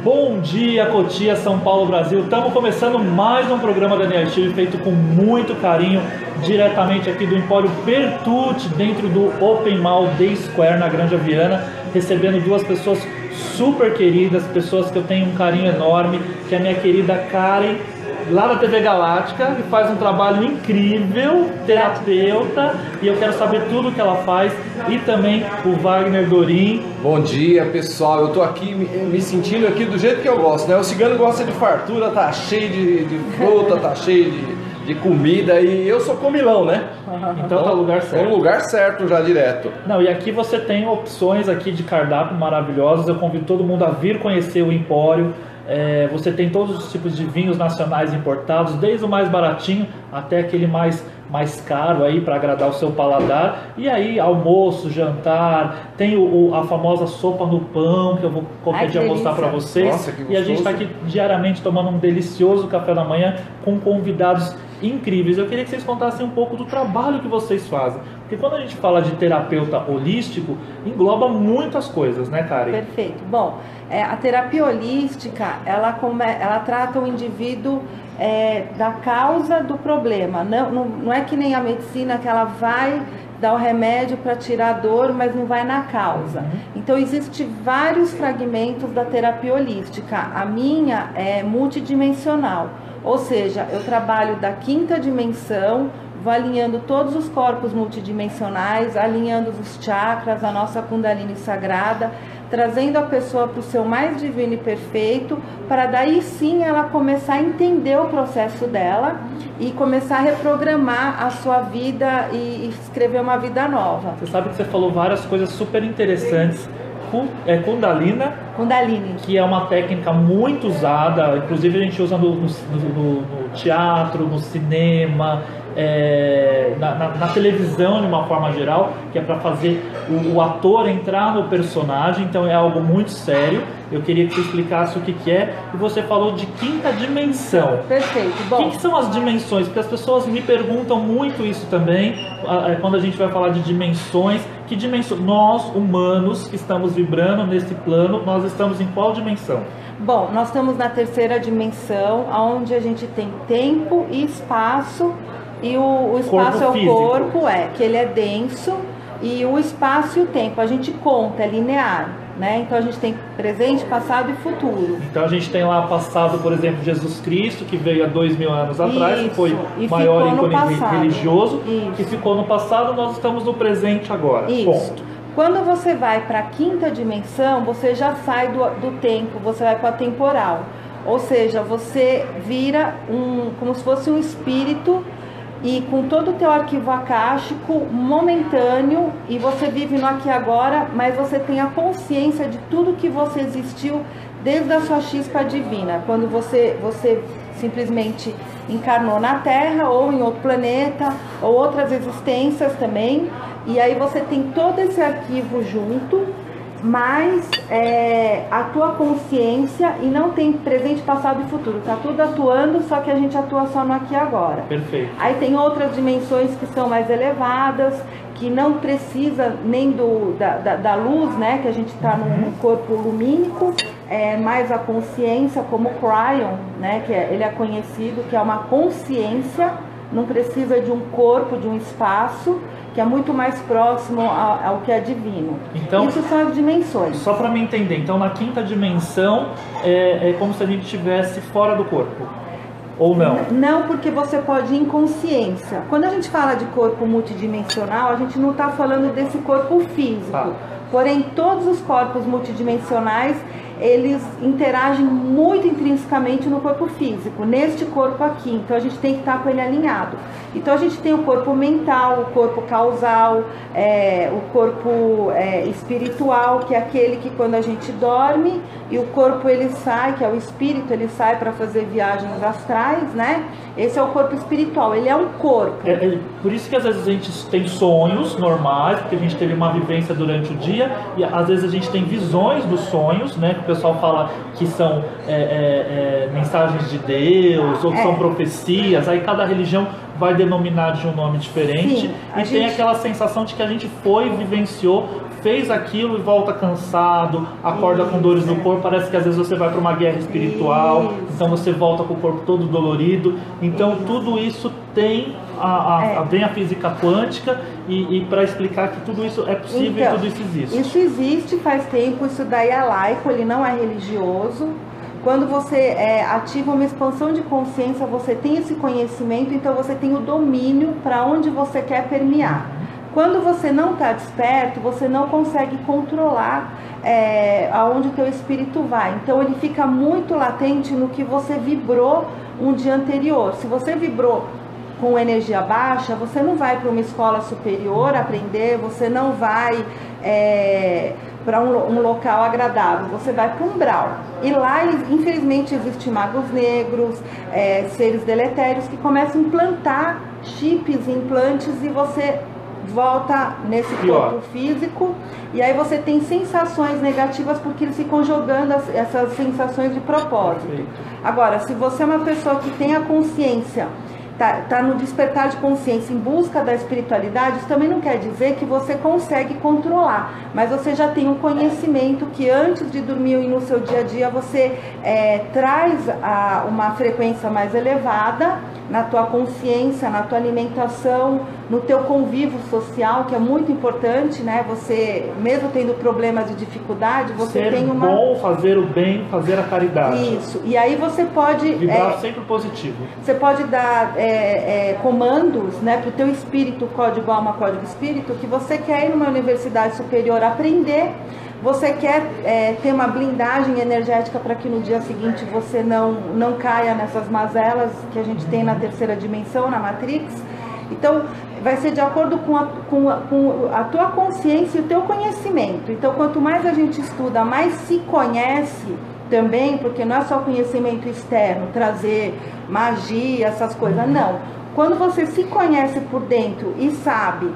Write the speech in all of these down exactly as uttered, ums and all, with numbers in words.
Bom dia, Cotia, São Paulo, Brasil. Estamos começando mais um programa da N R T feito com muito carinho, diretamente aqui do Empório Pertucci, dentro do Open Mall The Square, na Granja Viana, recebendo duas pessoas super queridas, pessoas que eu tenho um carinho enorme, que é a minha querida Karen, lá da T V Galáctica, que faz um trabalho incrível, terapeuta, e eu quero saber tudo o que ela faz, e também o Wagner Dorim. Bom dia, pessoal, eu tô aqui me, me sentindo aqui do jeito que eu gosto, né? O cigano gosta de fartura, tá cheio de, de fruta, tá cheio de, de comida, e eu sou comilão, né? Então tá no lugar certo. É um lugar certo já direto. Não, e aqui você tem opções aqui de cardápio maravilhosas, eu convido todo mundo a vir conhecer o Empório. É, você tem todos os tipos de vinhos nacionais importados, desde o mais baratinho até aquele mais, mais caro aí para agradar o seu paladar. E aí almoço, jantar, tem o, o, a famosa sopa no pão que eu vou qualquer Ai, dia mostrar para vocês. Nossa, que e a gente está aqui diariamente tomando um delicioso café da manhã com convidados incríveis. Eu queria que vocês contassem um pouco do trabalho que vocês fazem, porque quando a gente fala de terapeuta holístico, engloba muitas coisas, né, Karen? Perfeito. Bom, é, a terapia holística, ela, come, ela trata o indivíduo é, da causa do problema. Não, não, não é que nem a medicina que ela vai dar o remédio para tirar a dor, mas não vai na causa. Uhum. Então, existem vários fragmentos da terapia holística. A minha é multidimensional, ou seja, eu trabalho da quinta dimensão, vou alinhando todos os corpos multidimensionais, alinhando os chakras, a nossa Kundalini sagrada, trazendo a pessoa para o seu mais divino e perfeito, para daí sim ela começar a entender o processo dela e começar a reprogramar a sua vida e escrever uma vida nova. Você sabe que você falou várias coisas super interessantes. É Kundalina, Kundalini, que é uma técnica muito usada, inclusive a gente usa no, no, no, no teatro, no cinema, é, na, na, na televisão de uma forma geral, que é para fazer o, o ator entrar no personagem, então é algo muito sério. Eu queria que você explicasse o que, que é, e você falou de quinta dimensão. Perfeito. Bom, o que, que são as dimensões? Porque as pessoas me perguntam muito isso também, quando a gente vai falar de dimensões. Que dimensão? Nós, humanos, que estamos vibrando nesse plano, nós estamos em qual dimensão? Bom, nós estamos na terceira dimensão, onde a gente tem tempo e espaço, e o, o espaço é o físico. corpo, é, que ele é denso, e o espaço e o tempo, a gente conta, é linear, né? Então a gente tem presente, passado e futuro. Então a gente tem lá passado, por exemplo, Jesus Cristo, que veio há dois mil anos atrás, Isso, que foi e maior ícone passado. religioso, Isso. que ficou no passado, nós estamos no presente agora. Isso. Ponto. Quando você vai para a quinta dimensão, você já sai do, do tempo, você vai para a temporal. Ou seja, você vira um, como se fosse um espírito, e com todo o teu arquivo akáshico momentâneo, e você vive no aqui e agora, mas você tem a consciência de tudo que você existiu desde a sua chispa divina, quando você, você simplesmente encarnou na Terra ou em outro planeta, ou outras existências também, e aí você tem todo esse arquivo junto, mas é, a tua consciência, e não tem presente, passado e futuro, tá tudo atuando, só que a gente atua só no aqui e agora. Perfeito. Aí tem outras dimensões que são mais elevadas, que não precisa nem do, da, da, da luz, né, que a gente está uhum. num corpo lumínico, é mais a consciência, como o Cryon, né, que é, ele é conhecido, que é uma consciência, não precisa de um corpo, de um espaço, que é muito mais próximo ao, ao que é divino. Então, isso são as dimensões. Só para me entender, então na quinta dimensão é, é como se a gente estivesse fora do corpo, ou não? Não, porque você pode ir em consciência. Quando a gente fala de corpo multidimensional, a gente não está falando desse corpo físico. Ah. Porém, todos os corpos multidimensionais, eles interagem muito intrinsecamente no corpo físico, neste corpo aqui. Então a gente tem que estar com ele alinhado. Então a gente tem o corpo mental, o corpo causal, é, o corpo é, espiritual, que é aquele que quando a gente dorme, e o corpo ele sai, que é o espírito, ele sai para fazer viagens astrais, né? Esse é o corpo espiritual, ele é um corpo. É, é por isso que às vezes a gente tem sonhos normais, porque a gente teve uma vivência durante o dia, dia, e às vezes a gente tem visões dos sonhos, né? Que o pessoal fala que são é, é, é, mensagens de Deus, ou que É. são profecias, aí cada religião vai denominar de um nome diferente. Sim, a e gente- tem aquela sensação de que a gente foi, vivenciou, fez aquilo e volta cansado, acorda com dores no Isso. corpo, parece que às vezes você vai para uma guerra espiritual, Isso. então você volta com o corpo todo dolorido. Então Isso. tudo isso tem a, a, É. a, vem a física quântica e, e para explicar que tudo isso é possível Então, e tudo isso existe. Isso existe faz tempo, isso daí é laico, ele não é religioso. Quando você é, ativa uma expansão de consciência, você tem esse conhecimento, então você tem o domínio para onde você quer permear. Quando você não está desperto, você não consegue controlar é, aonde o teu espírito vai. Então ele fica muito latente no que você vibrou um dia anterior. Se você vibrou com energia baixa, você não vai para uma escola superior aprender, você não vai é, para um, um local agradável, você vai para um umbral. E lá, infelizmente, existem magos negros, é, seres deletérios que começam a implantar chips, implantes, e você volta nesse Pior. corpo físico, e aí você tem sensações negativas porque eles ficam jogando as- essas sensações de propósito. Perfeito. Agora, se você é uma pessoa que tem a consciência, tá, tá no despertar de consciência em busca da espiritualidade, isso também não quer dizer que você consegue controlar, mas você já tem um conhecimento que antes de dormir e no seu dia a dia você é, traz a, uma frequência mais elevada na tua consciência, na tua alimentação, no teu convívio social, que é muito importante, né? Você, mesmo tendo problemas de dificuldade, você Ser tem uma... bom, fazer o bem, fazer a caridade. Isso, e aí você pode... Vibrar é, sempre positivo. Você pode dar é, é, comandos, né, para o teu espírito, código alma, código espírito, que você quer ir numa universidade superior aprender, você quer é, ter uma blindagem energética para que no dia seguinte você não, não caia nessas mazelas que a gente tem na terceira dimensão, na Matrix. Então, vai ser de acordo com a, com, a, com a tua consciência e o teu conhecimento. Então, quanto mais a gente estuda, mais se conhece também, porque não é só conhecimento externo, trazer magia, essas coisas, não. Quando você se conhece por dentro e sabe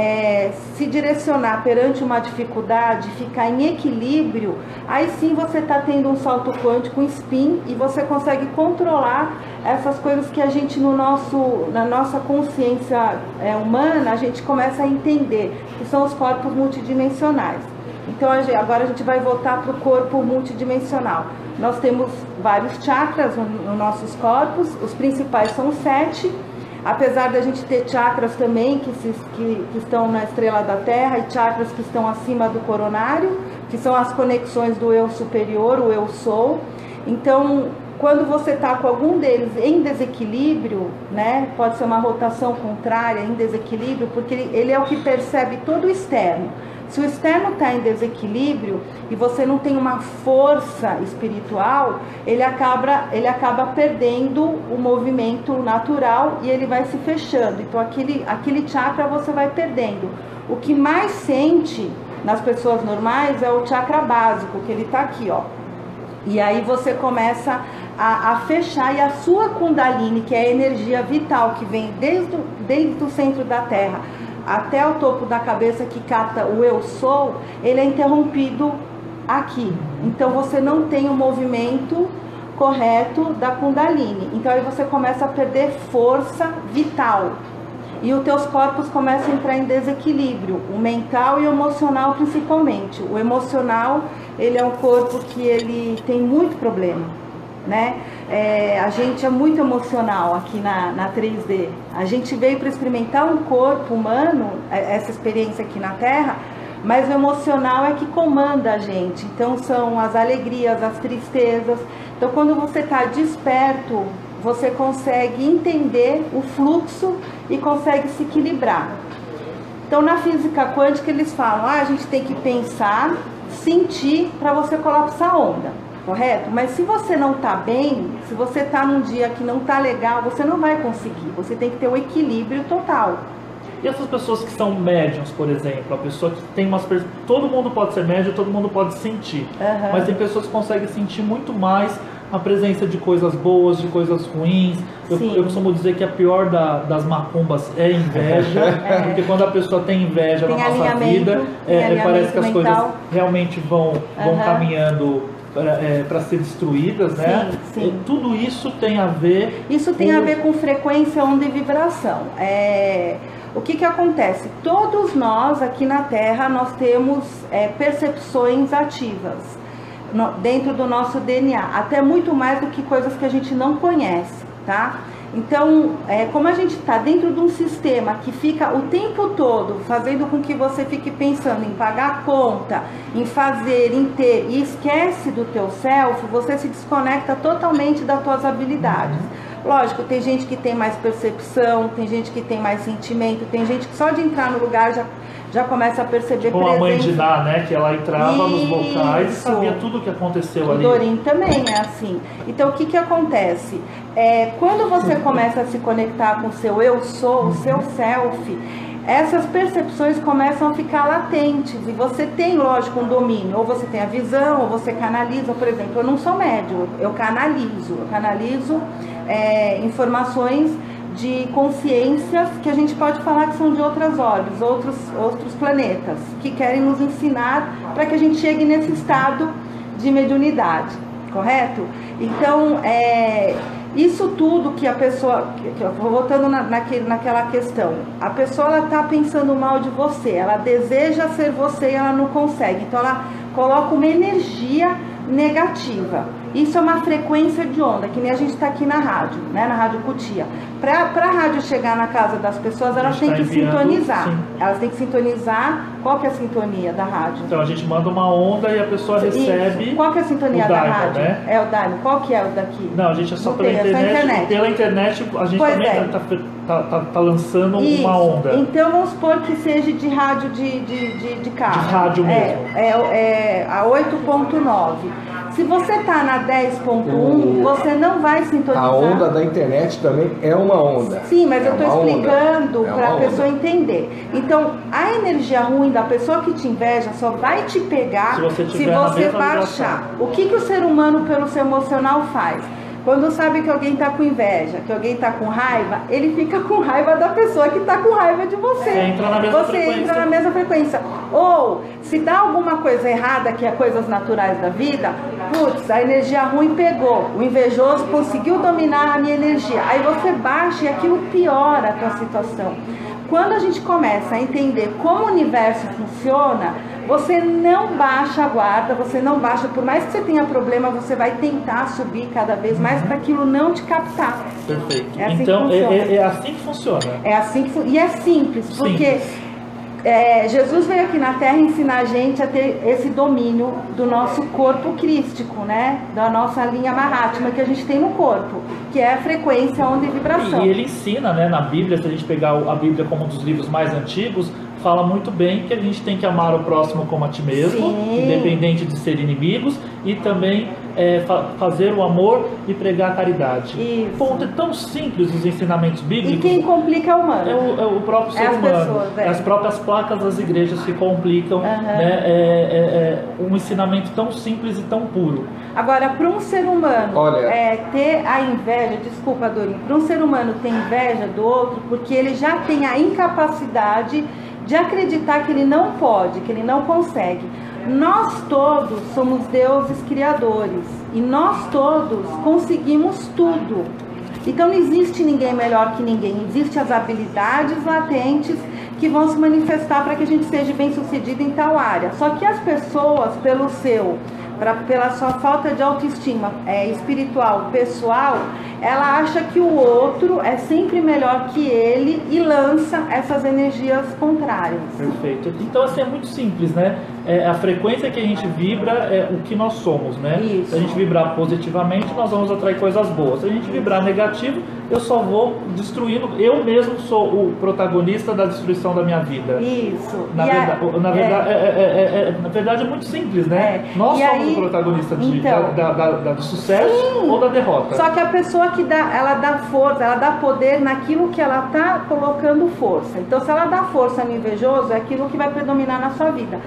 é, se direcionar perante uma dificuldade, ficar em equilíbrio, aí sim você está tendo um salto quântico, um spin, e você consegue controlar essas coisas que a gente, no nosso, na nossa consciência é, humana, a gente começa a entender, que são os corpos multidimensionais. Então agora a gente vai voltar para o corpo multidimensional. Nós temos vários chakras nos nossos corpos, os principais são sete, apesar da gente ter chakras também que, se, que, que estão na estrela da Terra e chakras que estão acima do coronário, que são as conexões do eu superior, o eu sou. Então, quando você está com algum deles em desequilíbrio, né, pode ser uma rotação contrária, em desequilíbrio, porque ele, ele é o que percebe todo o externo. Se o externo está em desequilíbrio e você não tem uma força espiritual, ele acaba, ele acaba perdendo o movimento natural e ele vai se fechando. Então aquele, aquele chakra você vai perdendo. O que mais sente nas pessoas normais é o chakra básico, que ele está aqui, ó. E aí você começa a, a fechar, e a sua Kundalini, que é a energia vital que vem desde, o- desde o centro da Terra até o topo da cabeça, que capta o eu sou, ele é interrompido aqui. Então você não tem o movimento correto da Kundalini. Então aí você começa a perder força vital. E os teus corpos começam a entrar em desequilíbrio, o mental e o emocional principalmente. O emocional, ele é um corpo que ele tem muito problema, né? É, a gente é muito emocional aqui na, na três D. A gente veio para experimentar um corpo humano, essa experiência aqui na Terra, mas o emocional é que comanda a gente. Então são as alegrias, as tristezas. Então quando você está desperto, você consegue entender o fluxo e consegue se equilibrar. Então na física quântica eles falam, ah, a gente tem que pensar, sentir para você colapsar a onda. Correto? Mas se você não está bem, se você está num dia que não está legal, você não vai conseguir. Você tem que ter um equilíbrio total. E essas pessoas que são médiums, por exemplo, a pessoa que tem umas... Todo mundo pode ser médium, todo mundo pode sentir. Uhum. Mas tem pessoas que conseguem sentir muito mais a presença de coisas boas, de coisas ruins. Eu, eu costumo dizer que a pior da, das macumbas é inveja, é. Porque quando a pessoa tem inveja tem na nossa vida, é, parece que as mental. coisas realmente vão, vão uhum. caminhando para é, ser destruídas, né? Sim, sim. E tudo isso tem a ver... Isso tem com... a ver com frequência, onda e vibração. É... O que que acontece? Todos nós aqui na Terra, nós temos é, percepções ativas no, dentro do nosso D N A, até muito mais do que coisas que a gente não conhece, tá? Então, é, como a gente está dentro de um sistema que fica o tempo todo fazendo com que você fique pensando em pagar a conta, em fazer, em ter, e esquece do teu self, você se desconecta totalmente das tuas habilidades. Lógico, tem gente que tem mais percepção, tem gente que tem mais sentimento, tem gente que só de entrar no lugar já, já começa a perceber como presença. Como a mãe de Ná, né? Que ela entrava Isso. nos vocais e sabia tudo o que aconteceu o ali. O Dorim também é assim. Então, o que que acontece? É, quando você começa a se conectar com o seu eu sou, o seu self, essas percepções começam a ficar latentes e você tem, lógico, um domínio, ou você tem a visão, ou você canaliza. Por exemplo, eu não sou médium, eu canalizo, eu canalizo é, informações de consciências que a gente pode falar que são de outras órbes, outros, outros planetas, que querem nos ensinar para que a gente chegue nesse estado de mediunidade, correto? Então, é... isso tudo que a pessoa, voltando na, naquele, naquela questão, a pessoa ela está pensando mal de você, ela deseja ser você e ela não consegue, então ela coloca uma energia negativa. Isso é uma frequência de onda, que nem a gente está aqui na rádio, né, na Rádio Cutia. Para a rádio chegar na casa das pessoas, elas têm que sintonizar. Sim. Elas têm que sintonizar. Qual que é a sintonia da rádio? Então a gente manda uma onda e a pessoa recebe. Isso. Qual que é a sintonia o da Daimon, rádio? Né? É o Daimon. Qual que é o daqui? Não, a gente é só, pela internet, é só internet. Pela internet a gente pois também está é. tá, tá, tá lançando Isso. uma onda. Então vamos supor que seja de rádio de, de, de, de carro. De rádio mesmo. É, é, é a oito ponto nove. Se você está na dez ponto um, você não vai sintonizar. A onda da internet também é uma onda. Sim, mas é eu estou explicando é para a pessoa entender. Então, a energia ruim da pessoa que te inveja só vai te pegar se você, se você baixar. O que, que o ser humano, pelo seu emocional, faz? Quando sabe que alguém está com inveja, que alguém está com raiva, ele fica com raiva da pessoa que está com raiva de você. Você entra na mesma você frequência. entra na mesma frequência. Ou, se dá alguma coisa errada, que é coisas naturais da vida, putz, a energia ruim pegou, o invejoso conseguiu dominar a minha energia. Aí você baixa e aquilo piora a tua situação. Quando a gente começa a entender como o universo funciona, você não baixa a guarda, você não baixa, por mais que você tenha problema, você vai tentar subir cada vez mais para aquilo não te captar. Perfeito. É assim então, é, é assim que funciona. É assim que funciona. E é simples, simples. porque é, Jesus veio aqui na Terra ensinar a gente a ter esse domínio do nosso corpo crístico, né? Da nossa linha Mahatma que a gente tem no corpo, que é a frequência, onda e vibração. E ele ensina, né, na Bíblia, se a gente pegar a Bíblia como um dos livros mais antigos, fala muito bem que a gente tem que amar o próximo como a ti mesmo, Sim. independente de ser inimigos, e também é, fa fazer o amor e pregar a caridade. Isso. Ponto, é tão simples os ensinamentos bíblicos. E quem complica é o humano. É o, é o próprio ser é humano. Pessoas, é. As próprias placas das igrejas que complicam, uhum. né, é, é, é um ensinamento tão simples e tão puro. Agora, para um ser humano Olha... é, ter a inveja, desculpa, Dorinho, para um ser humano ter inveja do outro, porque ele já tem a incapacidade de acreditar que ele não pode, que ele não consegue. Nós todos somos deuses criadores e nós todos conseguimos tudo. Então não existe ninguém melhor que ninguém, existem as habilidades latentes que vão se manifestar para que a gente seja bem sucedido em tal área. Só que as pessoas, pelo seu, pra, pela sua falta de autoestima é, espiritual, pessoal, ela acha que o outro é sempre melhor que ele e lança essas energias contrárias. Perfeito. Então assim, é muito simples, né? É, a frequência que a gente vibra é o que nós somos, né? Isso. Se a gente vibrar positivamente, nós vamos atrair coisas boas. Se a gente vibrar negativo, eu só vou destruindo. Eu mesmo sou o protagonista da destruição da minha vida. Isso. Na, e verdade, a, na, verdade, é, é, é, é, na verdade é muito simples, né? É. Nós e somos aí, o protagonista de, então, da, da, da, do sucesso sim, ou da derrota. Só que a pessoa que dá, ela dá força, ela dá poder naquilo que ela está colocando força. Então, se ela dá força no invejoso, é aquilo que vai predominar na sua vida. Agora,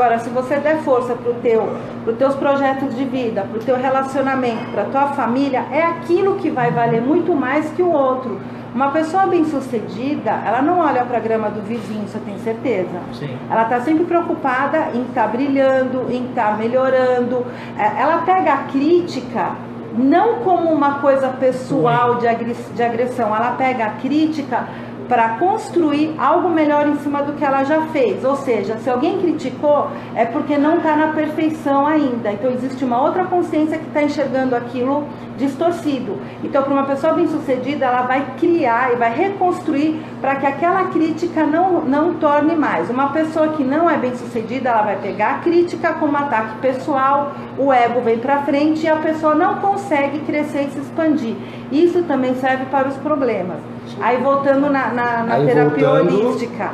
Agora, se você der força para teu, os teus projetos de vida, para o teu relacionamento, para a tua família, é aquilo que vai valer muito mais que o outro. Uma pessoa bem-sucedida, ela não olha para a grama do vizinho, você tem certeza? Sim. Ela está sempre preocupada em estar tá brilhando, em estar tá melhorando. Ela pega a crítica não como uma coisa pessoal de agressão, ela pega a crítica para construir algo melhor em cima do que ela já fez. Ou seja, se alguém criticou, é porque não está na perfeição ainda. Então existe uma outra consciência que está enxergando aquilo distorcido. Então, para uma pessoa bem-sucedida, ela vai criar e vai reconstruir para que aquela crítica não, não torne mais. Uma pessoa que não é bem-sucedida, ela vai pegar a crítica como ataque pessoal, o ego vem para frente e a pessoa não consegue crescer e se expandir. Isso também serve para os problemas. Aí voltando na, na, na Aí, terapia voltando... holística,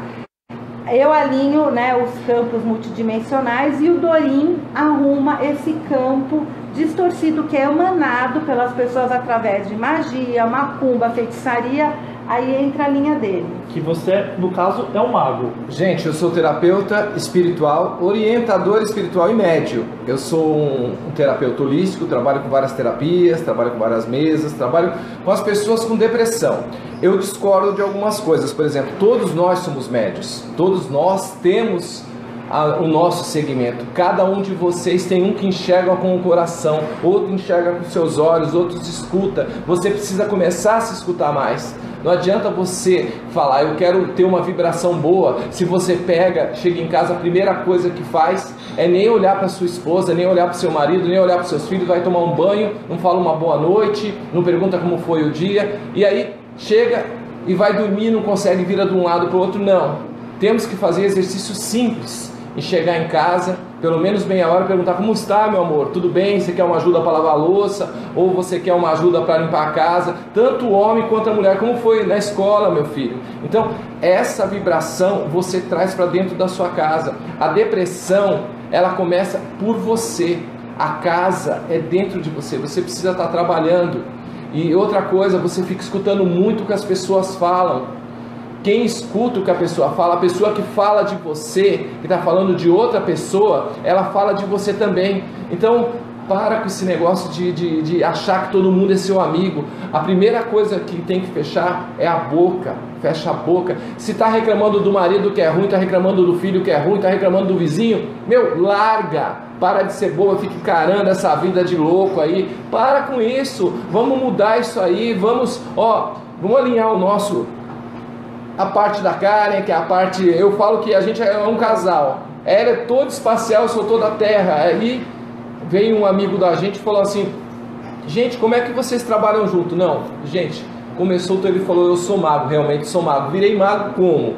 eu alinho, né, os campos multidimensionais e o Dorim arruma esse campo distorcido que é emanado pelas pessoas através de magia, macumba, feitiçaria. Aí entra a linha dele. Que você, no caso, é um mago. Gente, eu sou terapeuta espiritual, orientador espiritual e médio. Eu sou um, um terapeuta holístico, trabalho com várias terapias, trabalho com várias mesas, trabalho com as pessoas com depressão. Eu discordo de algumas coisas, por exemplo, todos nós somos médios, todos nós temos a, o nosso segmento. Cada um de vocês tem um que enxerga com o coração, outro enxerga com seus olhos, outros escuta. Você precisa começar a se escutar mais. Não adianta você falar, eu quero ter uma vibração boa, se você pega, chega em casa, a primeira coisa que faz é nem olhar para sua esposa, nem olhar para seu marido, nem olhar para seus filhos, vai tomar um banho, não fala uma boa noite, não pergunta como foi o dia, e aí chega e vai dormir, não consegue virar de um lado para o outro. Não, temos que fazer exercícios simples, e chegar em casa, pelo menos meia hora, perguntar: como está, meu amor? Tudo bem? Você quer uma ajuda para lavar a louça? Ou você quer uma ajuda para limpar a casa? Tanto o homem quanto a mulher. Como foi na escola, meu filho? Então, essa vibração você traz para dentro da sua casa. A depressão, ela começa por você. A casa é dentro de você. Você precisa estar trabalhando. E outra coisa, você fica escutando muito o que as pessoas falam. Quem escuta o que a pessoa fala, a pessoa que fala de você, que está falando de outra pessoa, ela fala de você também. Então, para com esse negócio de, de, de achar que todo mundo é seu amigo. A primeira coisa que tem que fechar é a boca. Fecha a boca. Se está reclamando do marido que é ruim, está reclamando do filho que é ruim, está reclamando do vizinho, meu, larga. Para de ser boba, fica encarando essa vida de louco aí. Para com isso. Vamos mudar isso aí. Vamos, ó, vamos alinhar o nosso... a parte da Karen, que é a parte... Eu falo que a gente é um casal. Ela é toda espacial, eu sou toda terra. Aí veio um amigo da gente e falou assim: gente, como é que vocês trabalham junto? Não, gente, começou, ele falou: eu sou mago, realmente sou mago. Virei mago como?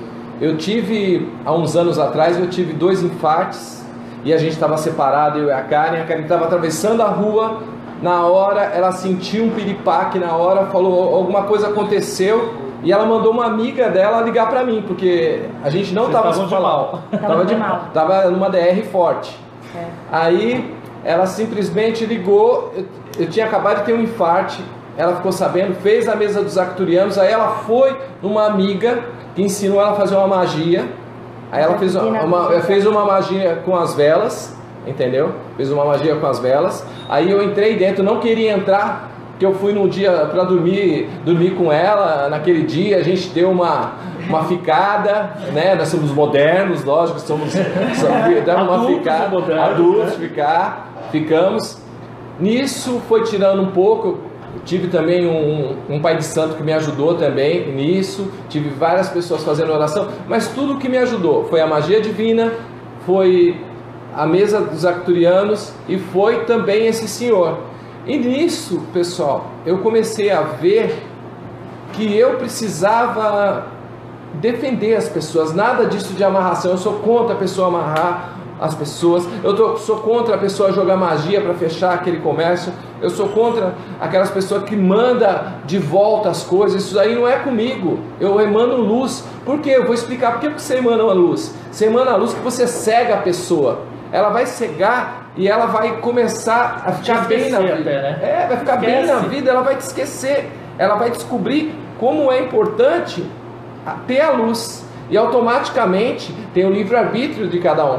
Eu tive, há uns anos atrás, eu tive dois infartes. E a gente estava separado, eu e a Karen. A Karen estava atravessando a rua. Na hora, ela sentiu um piripaque. Na hora, falou, alguma coisa aconteceu. E ela mandou uma amiga dela ligar pra mim, porque a gente não Vocês tava se falando. Tava de mal. Tava numa D R forte. É. Aí ela simplesmente ligou, eu, eu tinha acabado de ter um infarte, ela ficou sabendo, fez a mesa dos arcturianos, aí ela foi numa amiga que ensinou ela a fazer uma magia. Aí ela fez uma, uma, fez uma magia com as velas, entendeu? Fez uma magia com as velas. Aí eu entrei dentro, não queria entrar, que eu fui num dia para dormir, dormir com ela. Naquele dia a gente deu uma, uma ficada, né? Nós somos modernos, lógico, somos, somos demos uma Adultos ficada, modernos, adultos, né? ficar, ficamos. Nisso foi tirando um pouco. Tive também um, um pai de santo que me ajudou também nisso. Tive várias pessoas fazendo oração, mas tudo que me ajudou foi a magia divina, foi a mesa dos arcturianos e foi também esse senhor. E nisso, pessoal, eu comecei a ver que eu precisava defender as pessoas. Nada disso de amarração. Eu sou contra a pessoa amarrar as pessoas. Eu tô, sou contra a pessoa jogar magia para fechar aquele comércio. Eu sou contra aquelas pessoas que mandam de volta as coisas. Isso aí não é comigo. Eu emano luz. Por quê? Eu vou explicar por que você emana uma luz. Você emana a luz que você cega a pessoa. Ela vai cegar e ela vai começar a ficar bem na vida. Até, né? É, vai ficar Esquece. bem na vida, ela vai te esquecer. Ela vai descobrir como é importante ter a luz. E automaticamente tem o livre-arbítrio de cada um.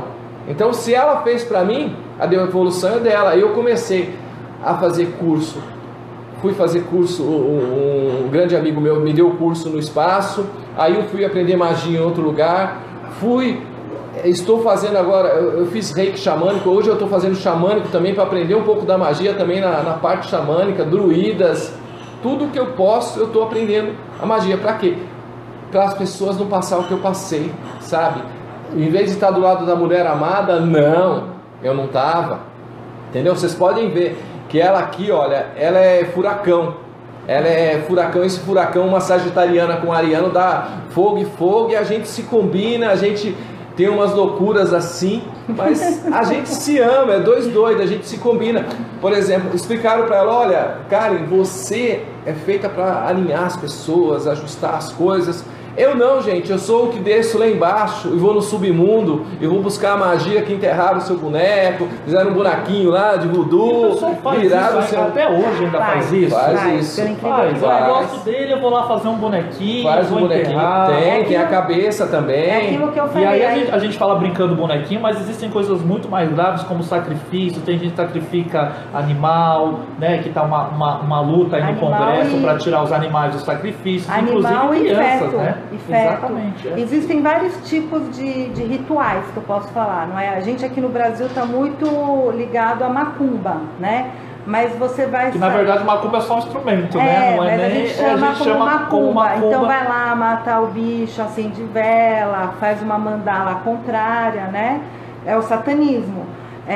Então, se ela fez para mim, a evolução é dela. Aí eu comecei a fazer curso. Fui fazer curso, um, um grande amigo meu me deu curso no espaço. Aí eu fui aprender magia em outro lugar. Fui, estou fazendo agora, eu, eu fiz reiki xamânico. Hoje eu estou fazendo xamânico também para aprender um pouco da magia também na, na parte xamânica, druidas. Tudo que eu posso, eu estou aprendendo a magia. Para quê? Para as pessoas não passar o que eu passei, sabe? Em vez de estar do lado da mulher amada, não, eu não estava. Entendeu? Vocês podem ver que ela aqui, olha, ela é furacão. Ela é furacão, esse furacão, uma sagitariana com ariano, dá fogo e fogo, e a gente se combina, a gente tem umas loucuras assim, mas a gente se ama, é dois doidos, a gente se combina. Por exemplo, explicaram para ela, olha, Karen, você é feita para alinhar as pessoas, ajustar as coisas. Eu não, gente, eu sou o que desço lá embaixo e vou no submundo e vou buscar a magia que enterraram o seu boneco, fizeram um bonequinho lá de voodoo, viraram o seu... Até hoje ainda faz, faz isso? Faz, faz isso. Faz, faz. Eu gosto dele, eu vou lá fazer um bonequinho, faz um bonequinho, enterrar. tem, é aquilo, tem a cabeça também. É aquilo que eu falei. E aí a gente, a gente fala brincando bonequinho, mas existem coisas muito mais graves como sacrifício. Tem gente que sacrifica animal, né, que tá uma, uma, uma luta aí no Animal Congresso e... para tirar os animais dos sacrifícios, Animal inclusive e crianças, feto, né? E feto. Exatamente. É. Existem vários tipos de, de rituais que eu posso falar, não é? A gente aqui no Brasil está muito ligado à macumba, né? Mas você vai... Que na verdade macumba é só um instrumento, é, né? Não é mas nem... a gente chama, a gente como, chama macumba. como macumba. Então vai lá matar o bicho, acende vela, faz uma mandala contrária, né? É o satanismo.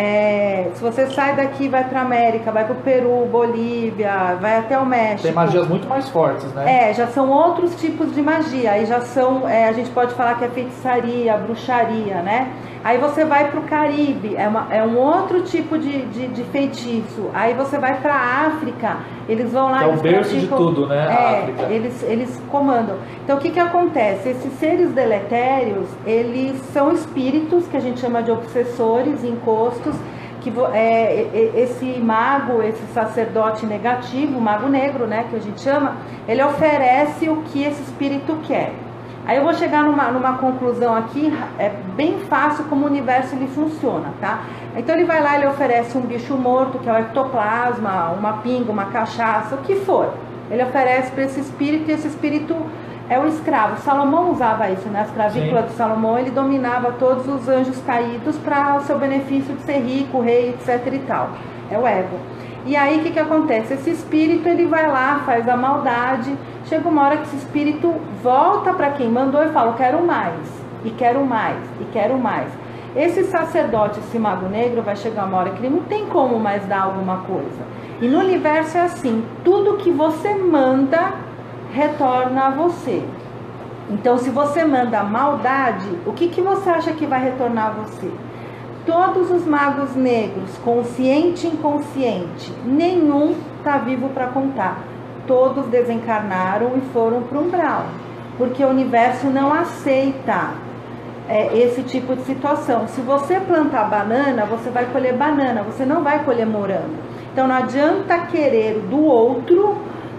É, se você sai daqui, vai para América, vai para o Peru, Bolívia, vai até o México. Tem magias muito mais fortes, né? É, já são outros tipos de magia. Aí já são, é, a gente pode falar que é feitiçaria, bruxaria, né? Aí você vai para o Caribe, é, uma, é um outro tipo de, de, de feitiço. Aí você vai para a África, eles vão lá... É o berço de tudo, né? É, a África. Eles, eles comandam. Então o que que acontece? Esses seres deletérios, eles são espíritos que a gente chama de obsessores, encostos, que é, esse mago, esse sacerdote negativo, o mago negro, né, que a gente chama, ele oferece o que esse espírito quer. Aí eu vou chegar numa, numa conclusão aqui, é bem fácil como o universo ele funciona, tá? Então ele vai lá, ele oferece um bicho morto, que é o ectoplasma, uma pinga, uma cachaça, o que for. Ele oferece para esse espírito, e esse espírito é o escravo. Salomão usava isso, né? As clavículas de Salomão, ele dominava todos os anjos caídos para o seu benefício de ser rico, rei, etc e tal. É o ego. E aí o que que acontece? Esse espírito ele vai lá, faz a maldade, chega uma hora que esse espírito volta para quem mandou e fala, eu quero mais, e quero mais, e quero mais. Esse sacerdote, esse mago negro, vai chegar uma hora que ele não tem como mais dar alguma coisa. E no universo é assim, tudo que você manda retorna a você. Então se você manda maldade, o que que você acha que vai retornar a você? Todos os magos negros, consciente e inconsciente, nenhum está vivo para contar. Todos desencarnaram e foram para o umbral, porque o universo não aceita é, esse tipo de situação. Se você plantar banana, você vai colher banana, você não vai colher morango. Então não adianta querer do outro,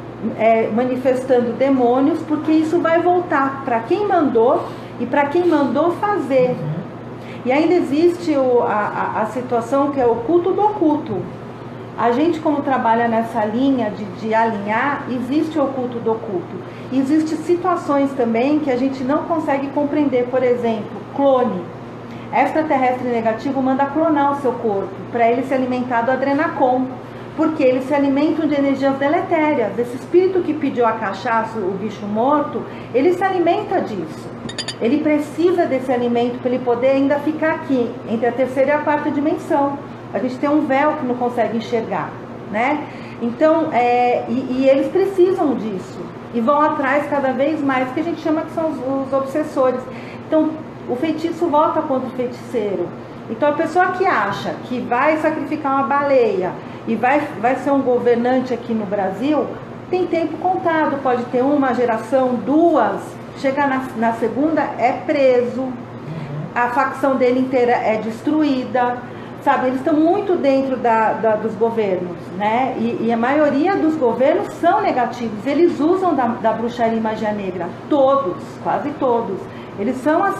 é, manifestando demônios, porque isso vai voltar para quem mandou e para quem mandou fazer. E ainda existe o, a, a, a situação que é o culto do oculto. A gente, como trabalha nessa linha de, de alinhar, existe o culto do oculto. Existem situações também que a gente não consegue compreender. Por exemplo, clone. Extraterrestre negativo manda clonar o seu corpo para ele se alimentar do adrenacon, porque eles se alimentam de energias deletérias. Esse espírito que pediu a cachaça, o bicho morto, ele se alimenta disso. Ele precisa desse alimento para ele poder ainda ficar aqui, entre a terceira e a quarta dimensão. A gente tem um véu que não consegue enxergar, né? Então, é, e, e eles precisam disso. E vão atrás cada vez mais, que a gente chama que são os, os obsessores. Então, o feitiço volta contra o feiticeiro. Então, a pessoa que acha que vai sacrificar uma baleia e vai, vai ser um governante aqui no Brasil, tem tempo contado. Pode ter uma geração, duas... Chega na, na segunda, é preso, uhum. A facção dele inteira é destruída, sabe? Eles estão muito dentro da, da, dos governos, né? E, e a maioria dos governos são negativos, eles usam da, da bruxaria e magia negra, todos, quase todos, eles são assim.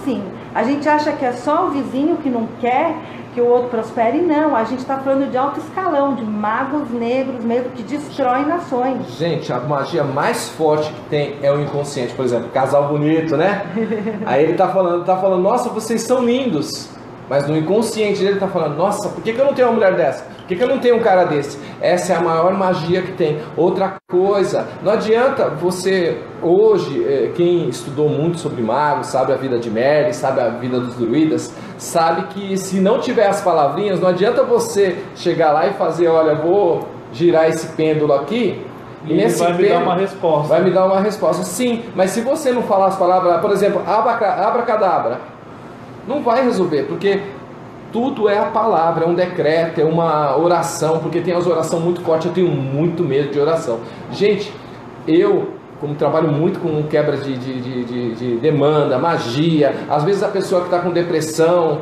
A gente acha que é só o vizinho que não quer que o outro prospere, não. A gente está falando de alto escalão, de magos negros mesmo, que destroem nações. Gente, a magia mais forte que tem é o inconsciente. Por exemplo, casal bonito, né? Aí ele tá falando, tá falando, nossa, vocês são lindos. Mas no inconsciente dele tá falando, nossa, por que, que eu não tenho uma mulher dessa? Por que, que eu não tenho um cara desse? Essa é a maior magia que tem. Outra coisa, não adianta você, hoje, quem estudou muito sobre magos, sabe a vida de Merlin, sabe a vida dos druidas, sabe que se não tiver as palavrinhas, não adianta você chegar lá e fazer, olha, vou girar esse pêndulo aqui, e ele vai me dar uma resposta. Vai me dar uma resposta, sim, mas se você não falar as palavras, por exemplo, abracadabra, não vai resolver, porque tudo é a palavra, é um decreto, é uma oração, porque tem as orações muito fortes, eu tenho muito medo de oração. Gente, eu, como trabalho muito com quebra de, de, de, de, de demanda, magia, às vezes a pessoa que está com depressão,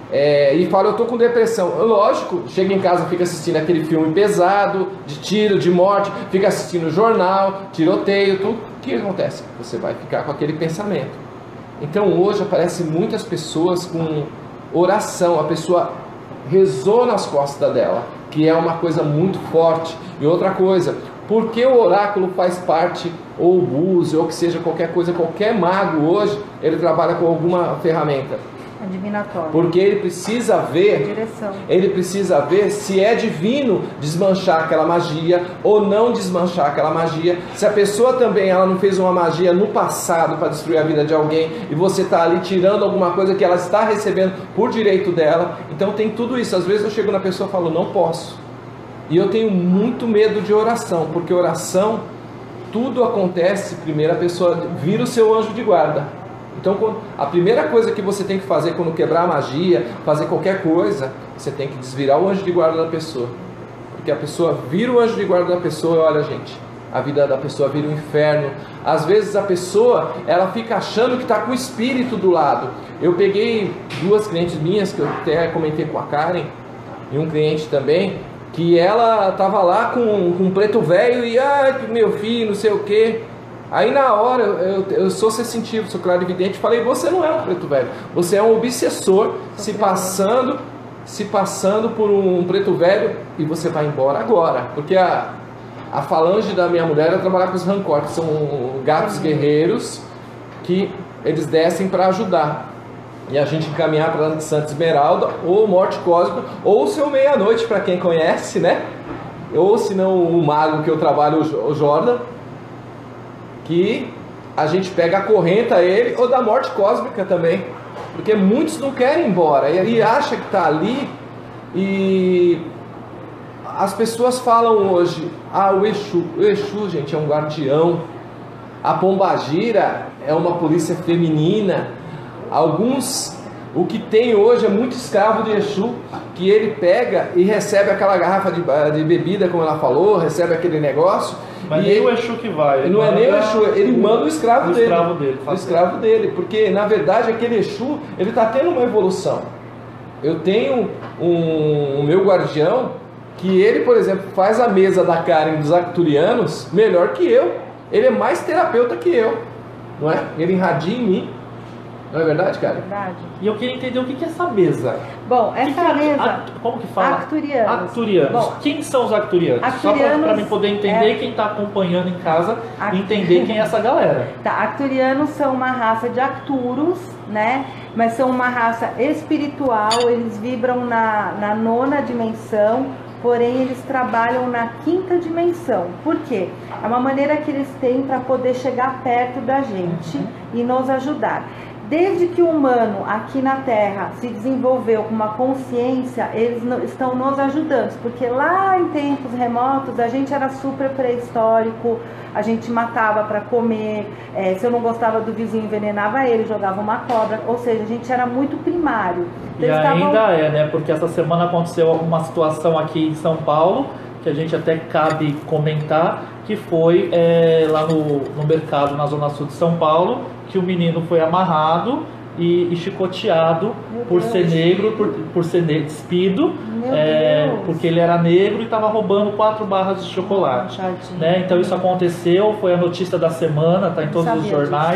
é, e fala, eu estou com depressão, lógico, chega em casa, fica assistindo aquele filme pesado, de tiro, de morte, fica assistindo jornal, tiroteio, tudo, o que acontece? Você vai ficar com aquele pensamento. Então hoje aparecem muitas pessoas com oração, a pessoa rezou nas costas dela, que é uma coisa muito forte. E outra coisa, porque o oráculo faz parte, ou o búzio, ou que seja qualquer coisa, qualquer mago hoje, ele trabalha com alguma ferramenta. Adivinatório. Porque ele precisa ver, Direção. ele precisa ver se é divino desmanchar aquela magia ou não desmanchar aquela magia. Se a pessoa também ela não fez uma magia no passado para destruir a vida de alguém e você está ali tirando alguma coisa que ela está recebendo por direito dela. Então tem tudo isso. Às vezes eu chego na pessoa e falo, não posso. E eu tenho muito medo de oração, porque oração, tudo acontece, primeiro a pessoa vira o seu anjo de guarda. Então a primeira coisa que você tem que fazer quando quebrar a magia, fazer qualquer coisa, você tem que desvirar o anjo de guarda da pessoa. Porque a pessoa vira o anjo de guarda da pessoa e olha, gente, a vida da pessoa vira um inferno. Às vezes a pessoa, ela fica achando que está com o espírito do lado. Eu peguei duas clientes minhas, que eu até comentei com a Karen, e um cliente também, que ela estava lá com, com um preto velho e, ai, meu filho, não sei o que. Aí na hora, eu, eu sou sensitivo, sou clarividente, falei, você não é um preto velho, você é um obsessor se passando, se passando por um preto velho e você vai embora agora. Porque a, a falange da minha mulher é trabalhar com os rancor, que são gatos guerreiros que eles descem para ajudar. E a gente encaminhar para Santa Esmeralda, ou Morte Cósmica, ou o seu Meia-Noite, para quem conhece, né? Ou se não o mago que eu trabalho, o Jordan, que a gente pega a correnta a ele, ou da morte cósmica também, porque muitos não querem ir embora, e ele acha que está ali, e as pessoas falam hoje, ah, o Exu, o Exu, gente, é um guardião, a Pombagira é uma polícia feminina, alguns, o que tem hoje é muito escravo de Exu, que ele pega e recebe aquela garrafa de, de bebida, como ela falou, recebe aquele negócio. Mas e nem ele, o Exu que vai. Não é nem o Exu, ele manda o escravo o dele. Escravo dele o escravo dele, porque na verdade aquele Exu, ele está tendo uma evolução. Eu tenho um, um meu guardião, que ele, por exemplo, faz a mesa da Karen dos Arcturianos melhor que eu. Ele é mais terapeuta que eu, não é? Ele irradia em mim. Não é verdade, cara? Verdade. E eu queria entender o que é essa mesa. Bom, essa que que é, mesa... a, como que fala? Arcturianos. Arcturianos. Bom, quem são os Arcturianos? Arcturianos Só para mim poder entender, é... quem está acompanhando em casa, Arct... entender quem é essa galera. Tá, Arcturianos são uma raça de Arcturus, né? Mas são uma raça espiritual, eles vibram na, na nona dimensão, porém eles trabalham na quinta dimensão. Por quê? É uma maneira que eles têm para poder chegar perto da gente uhum. e nos ajudar. Desde que o humano aqui na Terra se desenvolveu com uma consciência, eles estão nos ajudando, porque lá em tempos remotos a gente era super pré-histórico, a gente matava para comer, é, se eu não gostava do vizinho envenenava ele, jogava uma cobra, ou seja, a gente era muito primário. Então, e ainda tavam... é, né? Porque essa semana aconteceu uma situação aqui em São Paulo, que a gente até cabe comentar, que foi é, lá no, no mercado, na zona sul de São Paulo, que o menino foi amarrado e, e chicoteado Meu por Deus. ser negro, por, por ser despido, é, porque ele era negro e estava roubando quatro barras de chocolate. Né? Então isso aconteceu, foi a notícia da semana, está em todos os jornais.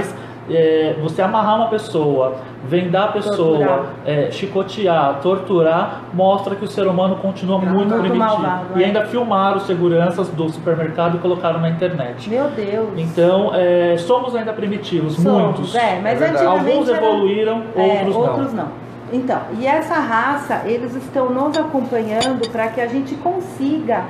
é, você amarrar uma pessoa, vendar a pessoa, Torturar. é, chicotear, torturar, mostra que o ser humano continua muito, muito primitivo. malvado, E é. ainda filmaram seguranças do supermercado e colocaram na internet. Meu Deus. Então, é, somos ainda primitivos, Somos, muitos. É, mas É verdade. antigamente Alguns era- evoluíram, é, outros, outros não. não. Então, e essa raça, eles estão nos acompanhando para que a gente consiga,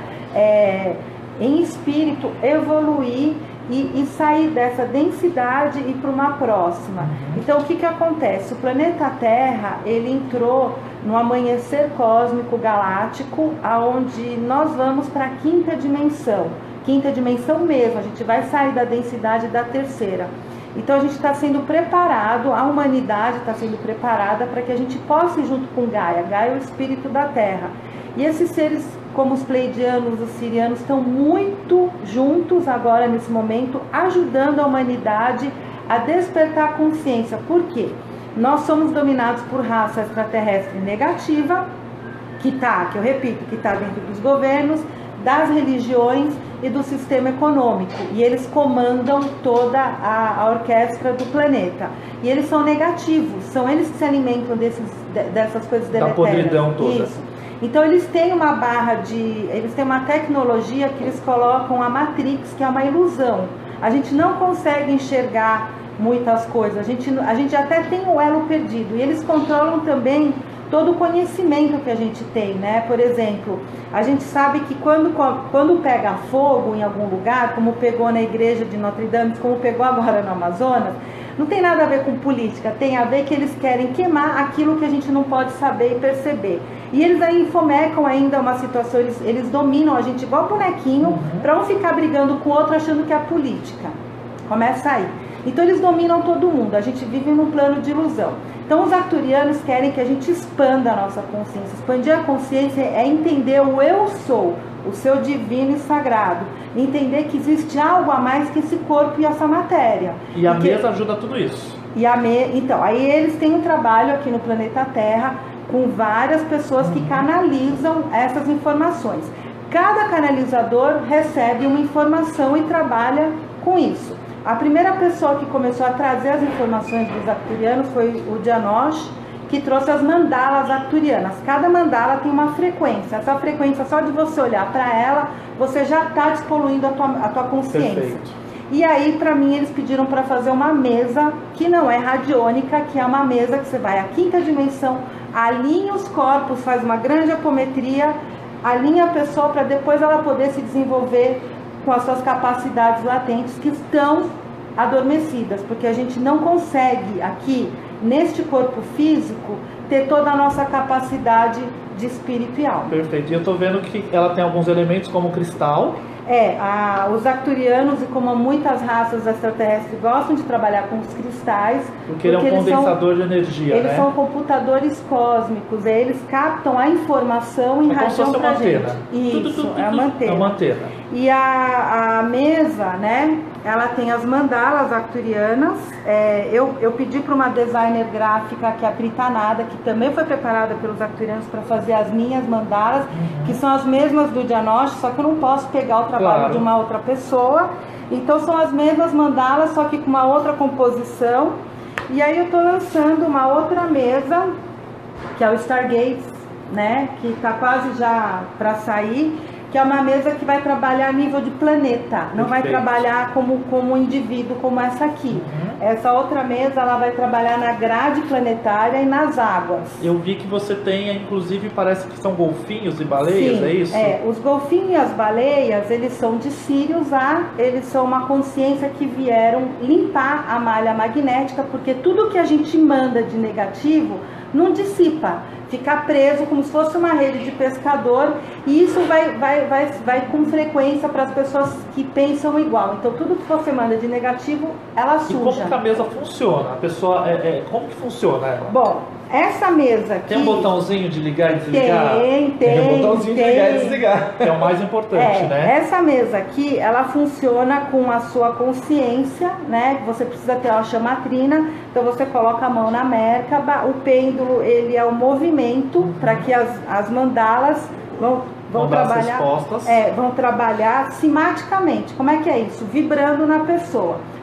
é, em espírito, evoluir e, e sair dessa densidade e ir para uma próxima. Então, o que que acontece? O planeta Terra, ele entrou no amanhecer cósmico galáctico, aonde nós vamos para a quinta dimensão. Quinta dimensão mesmo, a gente vai sair da densidade da terceira. Então a gente está sendo preparado, a humanidade está sendo preparada para que a gente possa ir junto com Gaia. Gaia é o espírito da Terra. E esses seres, como os pleidianos, os sirianos, estão muito juntos agora nesse momento, ajudando a humanidade a despertar a consciência. Por quê? Nós somos dominados por raça extraterrestre negativa, que está, que eu repito, que está dentro dos governos, das religiões e do sistema econômico, e eles comandam toda a, a orquestra do planeta, e eles são negativos, são eles que se alimentam desses, de, dessas coisas deletérias. Da podridão toda. Isso. Então eles têm uma barra de, eles têm uma tecnologia que eles colocam a Matrix, que é uma ilusão. A gente não consegue enxergar muitas coisas, a gente, a gente até tem o elo perdido, e eles controlam também todo o conhecimento que a gente tem, né? Por exemplo, a gente sabe que quando, quando pega fogo em algum lugar, como pegou na igreja de Notre Dame, como pegou agora no Amazonas, não tem nada a ver com política, tem a ver que eles querem queimar aquilo que a gente não pode saber e perceber. E eles aí infomecam ainda uma situação, eles, eles dominam a gente igual bonequinho, uhum. para um ficar brigando com o outro achando que é política. Começa aí. Então eles dominam todo mundo, a gente vive num plano de ilusão. Então os arcturianos querem que a gente expanda a nossa consciência. Expandir a consciência é entender o eu sou, o seu divino e sagrado. Entender que existe algo a mais que esse corpo e essa matéria. E a e que... mesa ajuda tudo isso. E a me... Então, aí eles têm um trabalho aqui no planeta Terra com várias pessoas que canalizam essas informações. Cada canalizador recebe uma informação e trabalha com isso. A primeira pessoa que começou a trazer as informações dos arcturianos foi o Janosch, que trouxe as mandalas arcturianas. Cada mandala tem uma frequência. Essa frequência, só de você olhar para ela, você já está despoluindo a tua, a tua consciência. Perfeito. E aí, para mim, eles pediram para fazer uma mesa que não é radiônica, que é uma mesa que você vai à quinta dimensão, alinha os corpos, faz uma grande apometria, alinha a pessoa para depois ela poder se desenvolver com as suas capacidades latentes que estão adormecidas, porque a gente não consegue aqui, neste corpo físico, ter toda a nossa capacidade de espírito e alma. Perfeito. E eu tô vendo que ela tem alguns elementos como cristal. É, a, os arcturianos, e como muitas raças extraterrestres gostam de trabalhar com os cristais, porque, porque ele é um condensador são, de energia, eles né? são computadores cósmicos, eles captam a informação e é radiam pra a gente. Isso, tudo, tudo, é a mantena. É a mantena. E a, a mesa, né, ela tem as mandalas arcturianas. É, eu, eu pedi para uma designer gráfica, que é a Pritanada, que também foi preparada pelos arcturianos para fazer as minhas mandalas, uhum. que são as mesmas do Janosch, só que eu não posso pegar o trabalho claro. de uma outra pessoa. Então são as mesmas mandalas, só que com uma outra composição. E aí eu estou lançando uma outra mesa, que é o Stargates, né, que está quase já para sair, que é uma mesa que vai trabalhar a nível de planeta, não Perfeito. vai trabalhar como, como indivíduo, como essa aqui. Uhum. Essa outra mesa, ela vai trabalhar na grade planetária e nas águas. Eu vi que você tem, inclusive, parece que são golfinhos e baleias, Sim, é isso? é, os golfinhos e as baleias, eles são de Sirius A, eles são uma consciência que vieram limpar a malha magnética, porque tudo que a gente manda de negativo não dissipa, fica preso como se fosse uma rede de pescador, e isso vai, vai, vai, vai com frequência para as pessoas que pensam igual. Então tudo que você manda de negativo, ela suja. E como que a mesa funciona? A pessoa, é, é, como que funciona ela? Bom, essa mesa aqui... Tem um botãozinho de ligar e desligar? Tem, tem. Tem um botãozinho tem. de ligar e desligar. É o mais importante, é, né? Essa mesa aqui, ela funciona com a sua consciência, né? Você precisa ter a chamatrina, então você coloca a mão na Merkaba, o pêndulo, ele é o movimento, uhum. para que as, as mandalas vão, vão, trabalhar, é, vão trabalhar simaticamente. Como é que é isso? Vibrando na pessoa.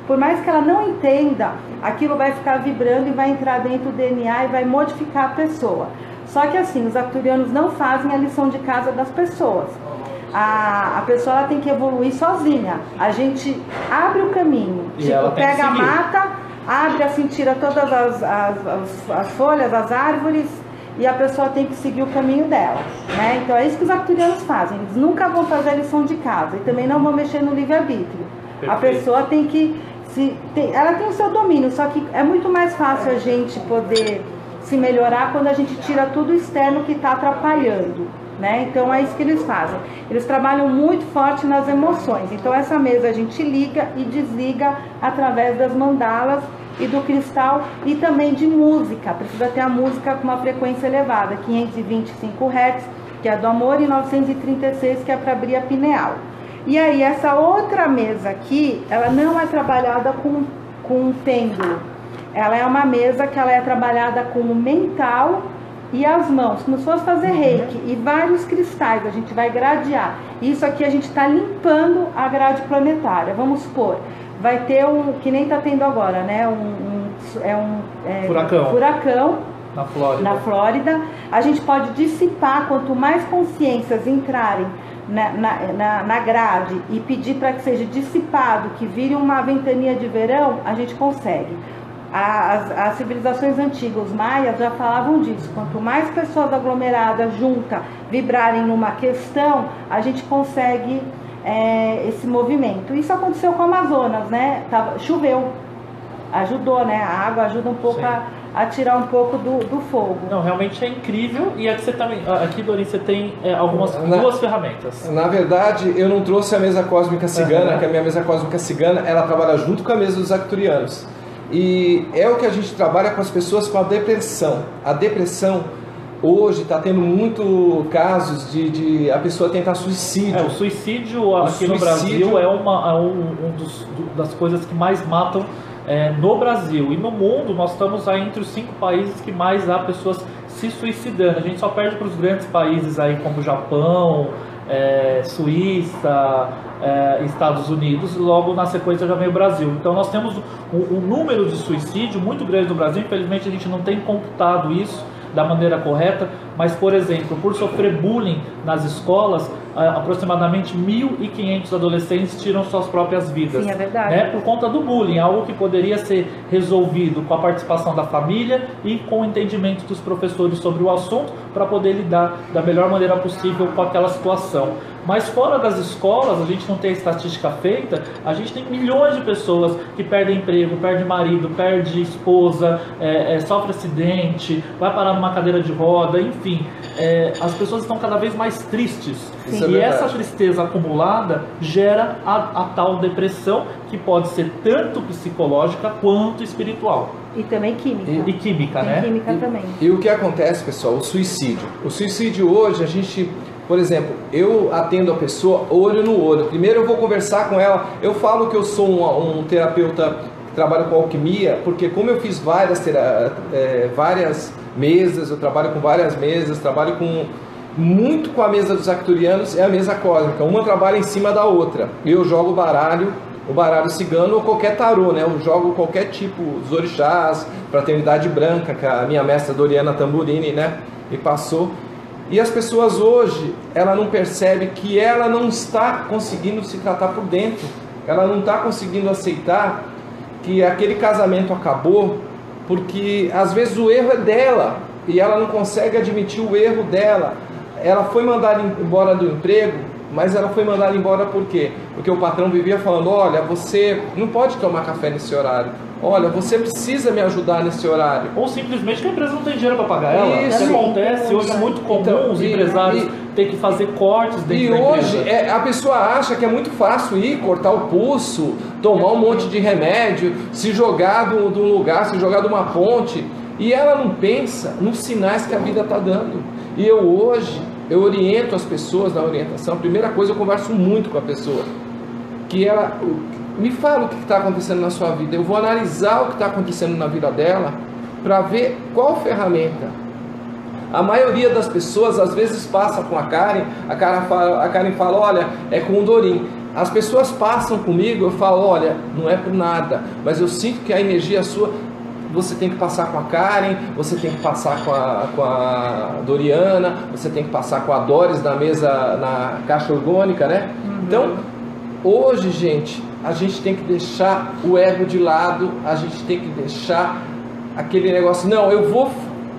por mais que ela não entenda, aquilo vai ficar vibrando e vai entrar dentro do D N A e vai modificar a pessoa. Só que assim, os arcturianos não fazem a lição de casa das pessoas. A, a pessoa ela tem que evoluir sozinha. A gente abre o caminho, E tipo, ela tem que pega a seguir. mata, abre assim, tira todas as, as, as, as folhas, as árvores, e a pessoa tem que seguir o caminho dela, né? Então é isso que os arcturianos fazem. Eles nunca vão fazer a lição de casa e também não vão mexer no livre-arbítrio. A pessoa tem que se, tem, ela tem o seu domínio, só que é muito mais fácil a gente poder se melhorar quando a gente tira tudo externo que está atrapalhando, né? Então é isso que eles fazem. Eles trabalham muito forte nas emoções. Então essa mesa a gente liga e desliga através das mandalas e do cristal, e também de música. Precisa ter a música com uma frequência elevada, quinhentos e vinte e cinco hertz, que é do amor, e novecentos e trinta e seis, que é para abrir a pineal. E aí essa outra mesa aqui, ela não é trabalhada com, com um pêndulo. Ela é uma mesa que ela é trabalhada com o mental e as mãos, como se fosse fazer reiki, e vários cristais, a gente vai gradear. Isso aqui a gente está limpando a grade planetária. Vamos supor, vai ter um, que nem está tendo agora, né? Um, um, é um é, Furacão. furacão Na Flórida. na Flórida. A gente pode dissipar, quanto mais consciências entrarem na, na, na, na grade e pedir para que seja dissipado, que vire uma ventania de verão, a gente consegue. As, as civilizações antigas, os maias, já falavam disso. Quanto mais pessoas aglomeradas, juntas, vibrarem numa questão, a gente consegue é, esse movimento. Isso aconteceu com o Amazonas, né? Tava, choveu, ajudou, né? A água ajuda um pouco a, a tirar um pouco do, do fogo. Não, realmente é incrível. E aqui você também, aqui, Dorin, você tem é, algumas Na- duas ferramentas. Na verdade, eu não trouxe a mesa cósmica cigana, Uhum. que a minha mesa cósmica cigana, ela trabalha junto com a mesa dos arcturianos. E é o que a gente trabalha com as pessoas com a depressão. A depressão, hoje, está tendo muito casos de, de a pessoa tentar suicídio. É, o suicídio aqui no suicídio- Brasil é uma é um, um dos, do- das coisas que mais matam é, no Brasil. E no mundo, nós estamos aí entre os cinco países que mais há pessoas se suicidando. A gente só perde para os grandes países aí como Japão, é, Suíça, é, Estados Unidos, logo na sequência já vem o Brasil. Então nós temos um, um número de suicídio muito grande no Brasil. Infelizmente a gente não tem computado isso da maneira correta, mas, por exemplo, por sofrer bullying nas escolas, ah, aproximadamente mil e quinhentos adolescentes tiram suas próprias vidas. Sim, é verdade. Né, por conta do bullying, algo que poderia ser resolvido com a participação da família e com o entendimento dos professores sobre o assunto, para poder lidar da melhor maneira possível com aquela situação. Mas fora das escolas, a gente não tem estatística feita, a gente tem milhões de pessoas que perdem emprego, perdem marido, perde esposa, é, é, sofre acidente, vai parar numa cadeira de roda, enfim. É, as pessoas estão cada vez mais tristes. Isso é E verdade. essa tristeza acumulada gera a, a tal depressão, que pode ser tanto psicológica quanto espiritual. E também química. E, e química, Tem né? química também. E o que acontece, pessoal? O suicídio. O suicídio hoje, a gente, por exemplo, eu atendo a pessoa olho no olho. Primeiro eu vou conversar com ela. Eu falo que eu sou um, um terapeuta que trabalha com alquimia, porque como eu fiz várias, tera- é, várias mesas, eu trabalho com várias mesas, trabalho com muito com a mesa dos arcturianos, é a mesa cósmica. Uma trabalha em cima da outra. Eu jogo baralho, o baralho cigano ou qualquer tarô, né? Eu jogo qualquer tipo, os orixás, fraternidade branca, que a minha mestra Doriana Tamburini, né, me passou. E as pessoas hoje, ela não percebe que ela não está conseguindo se tratar por dentro. Ela não está conseguindo aceitar que aquele casamento acabou, porque às vezes o erro é dela e ela não consegue admitir o erro dela. Ela foi mandada embora do emprego, mas ela foi mandada embora por quê? Porque o patrão vivia falando: olha, você não pode tomar café nesse horário. Olha, você precisa me ajudar nesse horário. Ou simplesmente que a empresa não tem dinheiro para pagar ela. Isso. Isso acontece, hoje é muito comum Então, os e- empresários e- ter que fazer cortes dentro E da hoje empresa. é, a pessoa acha que é muito fácil ir cortar o pulso, tomar um monte de remédio, se jogar de um lugar, se jogar de uma ponte, e ela não pensa nos sinais que a vida está dando. E eu hoje, eu oriento as pessoas na orientação. A primeira coisa, eu converso muito com a pessoa, que ela me fala o que está acontecendo na sua vida. Eu vou analisar o que está acontecendo na vida dela para ver qual ferramenta. A maioria das pessoas às vezes passa com a Karen, a Karen fala, a Karen fala: olha, é com o Dorin. As pessoas passam comigo, eu falo, olha, não é por nada, mas eu sinto que a energia sua, você tem que passar com a Karen, você tem que passar com a, com a Doriana, você tem que passar com a Doris na mesa, na caixa orgânica, né? Uhum. Então, hoje, gente, a gente tem que deixar o ego de lado, a gente tem que deixar aquele negócio, não, eu vou,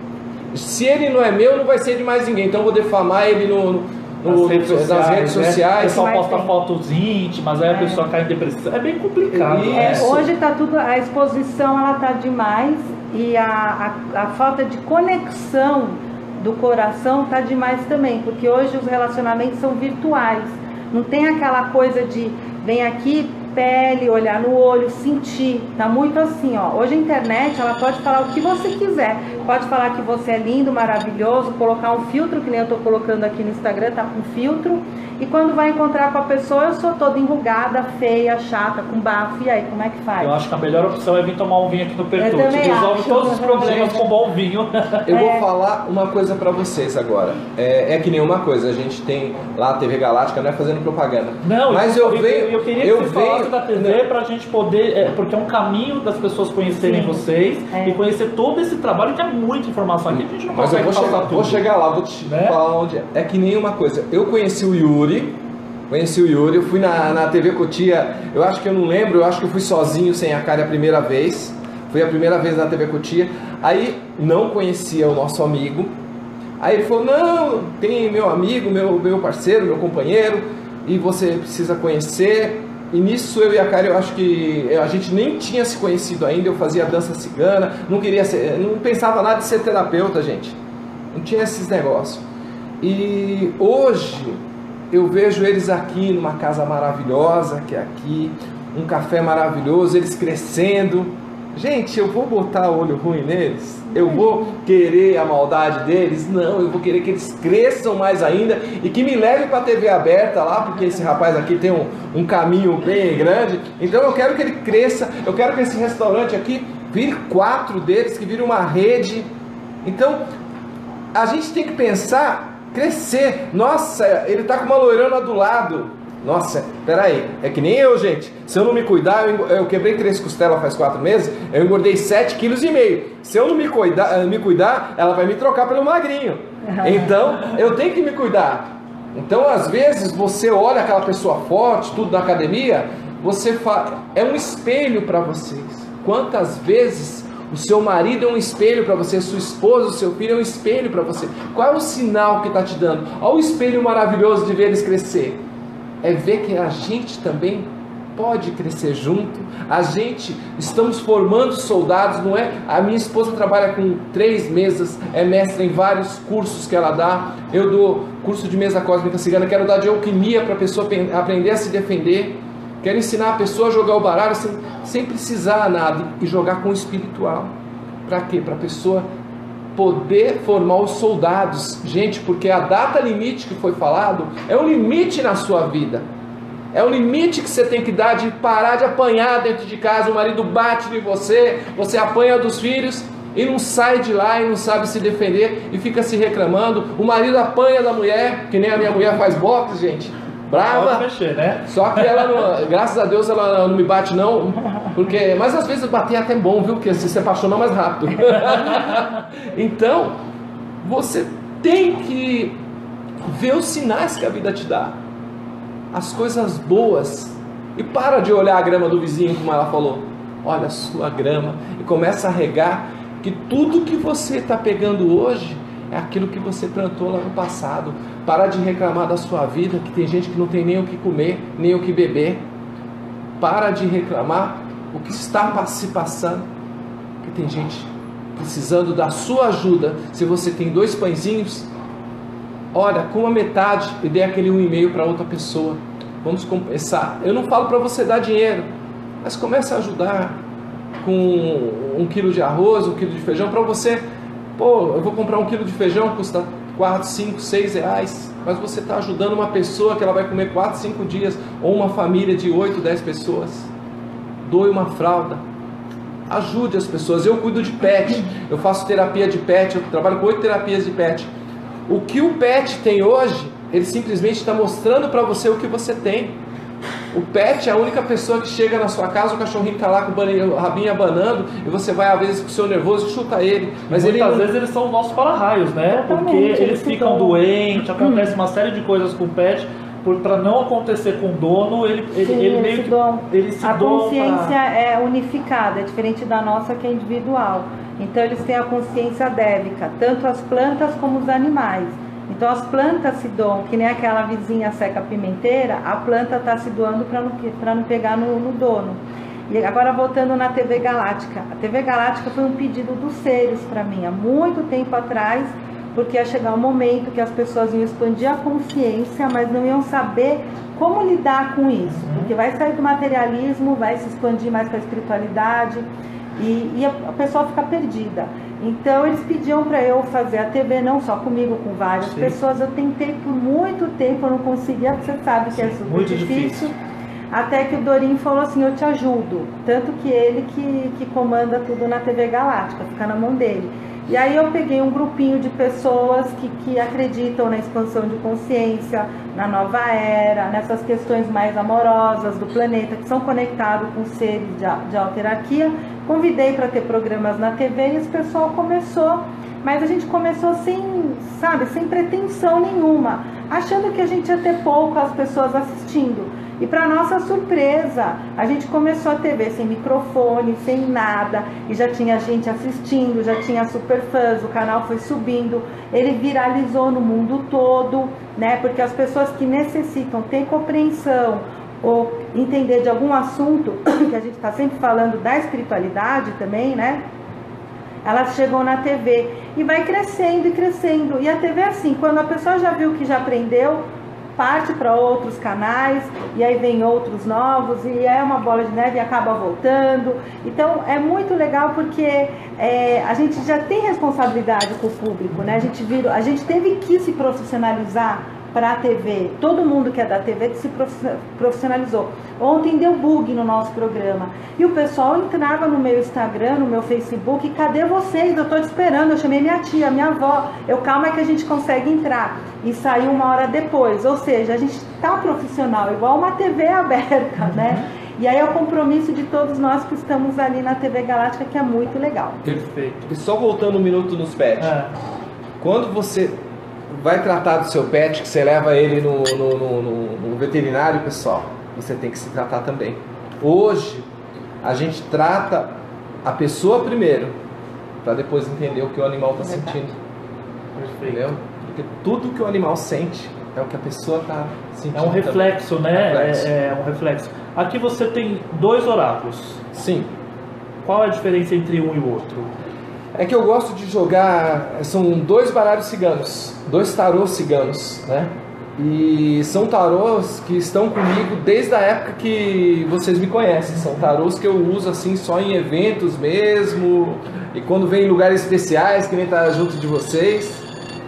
se ele não é meu, não vai ser de mais ninguém, então eu vou defamar ele no... No, nas redes sociais, nas redes sociais. Né? O pessoal posta fotos íntimas, aí é. a pessoa cai em depressão. É bem complicado. É, hoje tá tudo, a exposição ela tá demais e a, a, a falta de conexão do coração tá demais também, porque hoje os relacionamentos são virtuais. Não tem aquela coisa de vem aqui, pele, olhar no olho, sentir. Tá muito assim, ó. Hoje a internet, ela pode falar o que você quiser. Pode falar que você é lindo, maravilhoso, colocar um filtro, que nem eu tô colocando aqui no Instagram, tá com filtro. E quando vai encontrar com a pessoa, eu sou toda enrugada, feia, chata, com bafo. E aí, como é que faz? Eu acho que a melhor opção é vir tomar um vinho aqui no Pertute. Resolve acho. todos os problemas com bom vinho. Eu vou é. falar uma coisa pra vocês agora. É, é que nem uma coisa, a gente tem lá a T V Galáctica, não é fazendo propaganda. Não, mas eu, eu venho... Eu queria que eu vocês venho, falassem da T V pra gente poder... É, porque é um caminho das pessoas conhecerem Sim. vocês é. e conhecer todo esse trabalho, que é muita informação aqui, a gente não mas consegue eu vou passar chegar, tudo. Vou chegar lá, vou te né? falar onde é. É que nem uma coisa, eu conheci o Yuri... Conheci o Yuri, eu fui na, na T V Cotia, eu acho que eu não lembro, eu acho que eu fui sozinho, sem a Karen a primeira vez. Foi a primeira vez na T V Cotia. Aí não conhecia o nosso amigo. Aí ele falou, não, tem meu amigo, meu, meu parceiro, meu companheiro, e você precisa conhecer. E nisso eu e a Karen, eu acho que a gente nem tinha se conhecido ainda, eu fazia dança cigana, não queria ser, não pensava nada de ser terapeuta, gente. Não tinha esses negócios. E hoje... eu vejo eles aqui numa casa maravilhosa, que é aqui, um café maravilhoso, eles crescendo. Gente, eu vou botar olho ruim neles? Eu vou querer a maldade deles? Não, eu vou querer que eles cresçam mais ainda e que me levem para a T V aberta lá, porque esse rapaz aqui tem um, um caminho bem grande. Então eu quero que ele cresça, eu quero que esse restaurante aqui vire quatro deles, que vire uma rede. Então, a gente tem que pensar... crescer. Nossa, ele tá com uma loirona do lado. Nossa, peraí, é que nem eu, gente. Se eu não me cuidar, eu, eu quebrei três costelas faz quatro meses, eu engordei sete vírgula cinco quilos. Se eu não me cuidar, me cuidar, ela vai me trocar pelo magrinho. Então, eu tenho que me cuidar. Então, às vezes, você olha aquela pessoa forte, tudo da academia, você fala, é um espelho para vocês. Quantas vezes o seu marido é um espelho para você, sua esposa, o seu filho é um espelho para você. Qual é o sinal que está te dando? Olha o espelho maravilhoso de ver eles crescer. É ver que a gente também pode crescer junto. A gente, estamos formando soldados, não é? A minha esposa trabalha com três mesas, é mestre em vários cursos que ela dá. Eu dou curso de mesa cósmica cigana, quero dar de alquimia para a pessoa aprender a se defender. Quero ensinar a pessoa a jogar o baralho sem, sem precisar nada e jogar com o espiritual. Para quê? Para a pessoa poder formar os soldados. Gente, porque a data limite que foi falado é um limite na sua vida. É um limite que você tem que dar de parar de apanhar dentro de casa. O marido bate em você, você apanha dos filhos e não sai de lá e não sabe se defender e fica se reclamando. O marido apanha da mulher, que nem a minha mulher faz boxe, gente. Brava, mexer, né? Só que ela, não, graças a Deus, ela não me bate não, porque, mas às vezes bater é até bom, viu? Porque se apaixona mais rápido. Então, você tem que ver os sinais que a vida te dá, as coisas boas, e para de olhar a grama do vizinho, como ela falou. Olha a sua grama e começa a regar, que tudo que você está pegando hoje é aquilo que você plantou lá no passado. Para de reclamar da sua vida, que tem gente que não tem nem o que comer, nem o que beber. Para de reclamar o que está se passando, que tem gente precisando da sua ajuda. Se você tem dois pãezinhos, olha, com a metade e dê aquele um e meio para outra pessoa. Vamos compensar. Eu não falo para você dar dinheiro, mas comece a ajudar com um quilo de arroz, um quilo de feijão, para você. Pô, eu vou comprar um quilo de feijão, custa quatro, cinco, seis reais, mas você está ajudando uma pessoa que ela vai comer quatro, cinco dias, ou uma família de oito, dez pessoas. Doe uma fralda, ajude as pessoas. Eu cuido de pet, eu faço terapia de pet, eu trabalho com oito terapias de pet. O que o pet tem hoje, ele simplesmente está mostrando para você o que você tem. O pet é a única pessoa que chega na sua casa, o cachorrinho está lá com o rabinho abanando e você vai às vezes com o seu nervoso e chuta ele. Mas muitas ele não... vezes eles são os nossos para-raios, né? Exatamente, Porque eles, eles ficam ficam... doentes, acontece uma série de coisas com o pet. Para não acontecer com o dono, ele, ele, Sim, ele meio se que doam. ele se A doa consciência pra... é unificada, é diferente da nossa que é individual. Então eles têm a consciência dévica, tanto as plantas como os animais. Então as plantas se doam, que nem aquela vizinha seca pimenteira, a planta está se doando para não, para não pegar no, no dono. E agora voltando na T V Galáctica. A T V Galáctica foi um pedido dos seres para mim, há muito tempo atrás, porque ia chegar um momento que as pessoas iam expandir a consciência, mas não iam saber como lidar com isso. Porque vai sair do materialismo, vai se expandir mais para a espiritualidade e, e a, a pessoa fica perdida. Então eles pediam para eu fazer a T V, não só comigo, com várias Sim. pessoas. Eu tentei por muito tempo, eu não conseguia, porque você sabe que é super muito difícil. difícil. Até que o Dorim falou assim, eu te ajudo. Tanto que ele que, que comanda tudo na T V Galáctica, fica na mão dele. E aí eu peguei um grupinho de pessoas que, que acreditam na expansão de consciência, na nova era, nessas questões mais amorosas do planeta, que são conectados com seres de, de alta hierarquia. Convidei para ter programas na T V e esse pessoal começou, mas a gente começou sem, sabe, sem pretensão nenhuma, achando que a gente ia ter poucas pessoas assistindo. E para nossa surpresa, a gente começou a T V sem microfone, sem nada, e já tinha gente assistindo, já tinha super fãs, o canal foi subindo, ele viralizou no mundo todo, né? Porque as pessoas que necessitam ter compreensão ou entender de algum assunto, que a gente está sempre falando da espiritualidade também, né? Elas chegam na T V e vai crescendo e crescendo. E a T V é assim, quando a pessoa já viu que já aprendeu, parte para outros canais, e aí vem outros novos, e é uma bola de neve e acaba voltando. Então é muito legal porque é, a gente já tem responsabilidade com o público, né? A gente, virou, a gente teve que se profissionalizar para a T V. Todo mundo que é da T V se profissionalizou. Ontem deu bug no nosso programa e o pessoal entrava no meu Instagram, no meu Facebook, cadê vocês? Eu estou te esperando. Eu chamei minha tia, minha avó. Eu, calma que a gente consegue entrar. E saiu uma hora depois. Ou seja, a gente está profissional, igual uma T V aberta, né? E aí é o compromisso de todos nós que estamos ali na T V Galáctica, que é muito legal. Perfeito. E só voltando um minuto nos pets. É. Quando você vai tratar do seu pet, que você leva ele no, no, no, no, no veterinário, pessoal, você tem que se tratar também. Hoje, a gente trata a pessoa primeiro, para depois entender o que o animal está sentindo. Perfeito. Entendeu? Porque tudo que o animal sente é o que a pessoa está sentindo. É um reflexo, também. né? Reflexo. É, é um reflexo. Aqui você tem dois oráculos. Sim. Qual é a diferença entre um e o outro? É que eu gosto de jogar, são dois baralhos ciganos, dois tarôs ciganos, né? E são tarôs que estão comigo desde a época que vocês me conhecem. São tarôs que eu uso assim só em eventos mesmo, e quando vem em lugares especiais, que nem tá junto de vocês.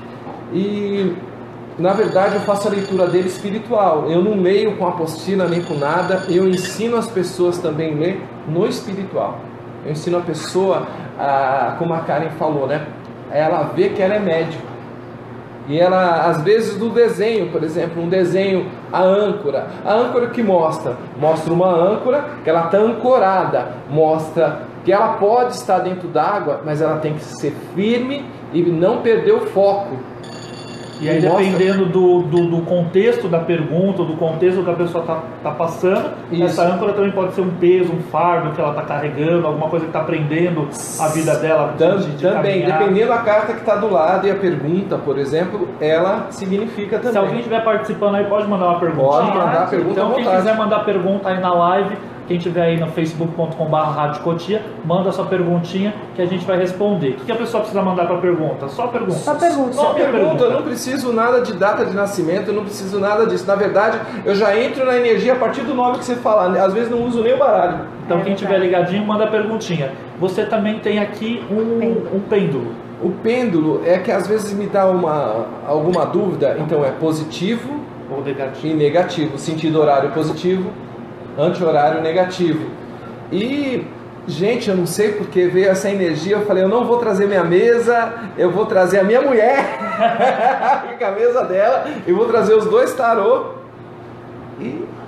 E na verdade eu faço a leitura dele espiritual. Eu não leio com apostila nem com nada, eu ensino as pessoas também a ler no espiritual. Eu ensino a pessoa, a, como a Karen falou, né? Ela vê que ela é médium. E ela, às vezes, do desenho, por exemplo, um desenho, a âncora. A âncora que mostra? Mostra uma âncora que ela está ancorada. Mostra que ela pode estar dentro d'água, mas ela tem que ser firme e não perder o foco. E aí, dependendo do, do, do contexto da pergunta, do contexto que a pessoa está tá passando, Isso. Essa âncora também pode ser um peso, um fardo que ela está carregando, alguma coisa que está prendendo a vida dela. Tam, de, de também, caminhar. dependendo da carta que está do lado e a pergunta, por exemplo, ela significa também. Se alguém estiver participando aí, pode mandar uma pergunta. Pode mandar pergunta Então, à quem vontade. quiser mandar pergunta aí na live, quem estiver aí no facebook ponto com barra rádio cotia, manda sua perguntinha que a gente vai responder. O que a pessoa precisa mandar para pergunta? Só pergunta. Só pergunta. Só Só pergunta, pergunta. eu não preciso nada de data de nascimento, eu não preciso nada disso. Na verdade, eu já entro na energia a partir do nome que você fala. Às vezes não uso nem o baralho. Então, É quem verdade. estiver ligadinho, manda a perguntinha. Você também tem aqui um Pêndulo. um pêndulo. O pêndulo é que às vezes me dá uma, alguma dúvida, então é positivo Ou negativo. e negativo. Sentido horário positivo, anti-horário negativo. E, gente, eu não sei porque veio essa energia, eu falei, eu não vou trazer minha mesa, eu vou trazer a minha mulher, com a mesa dela, e vou trazer os dois tarô, e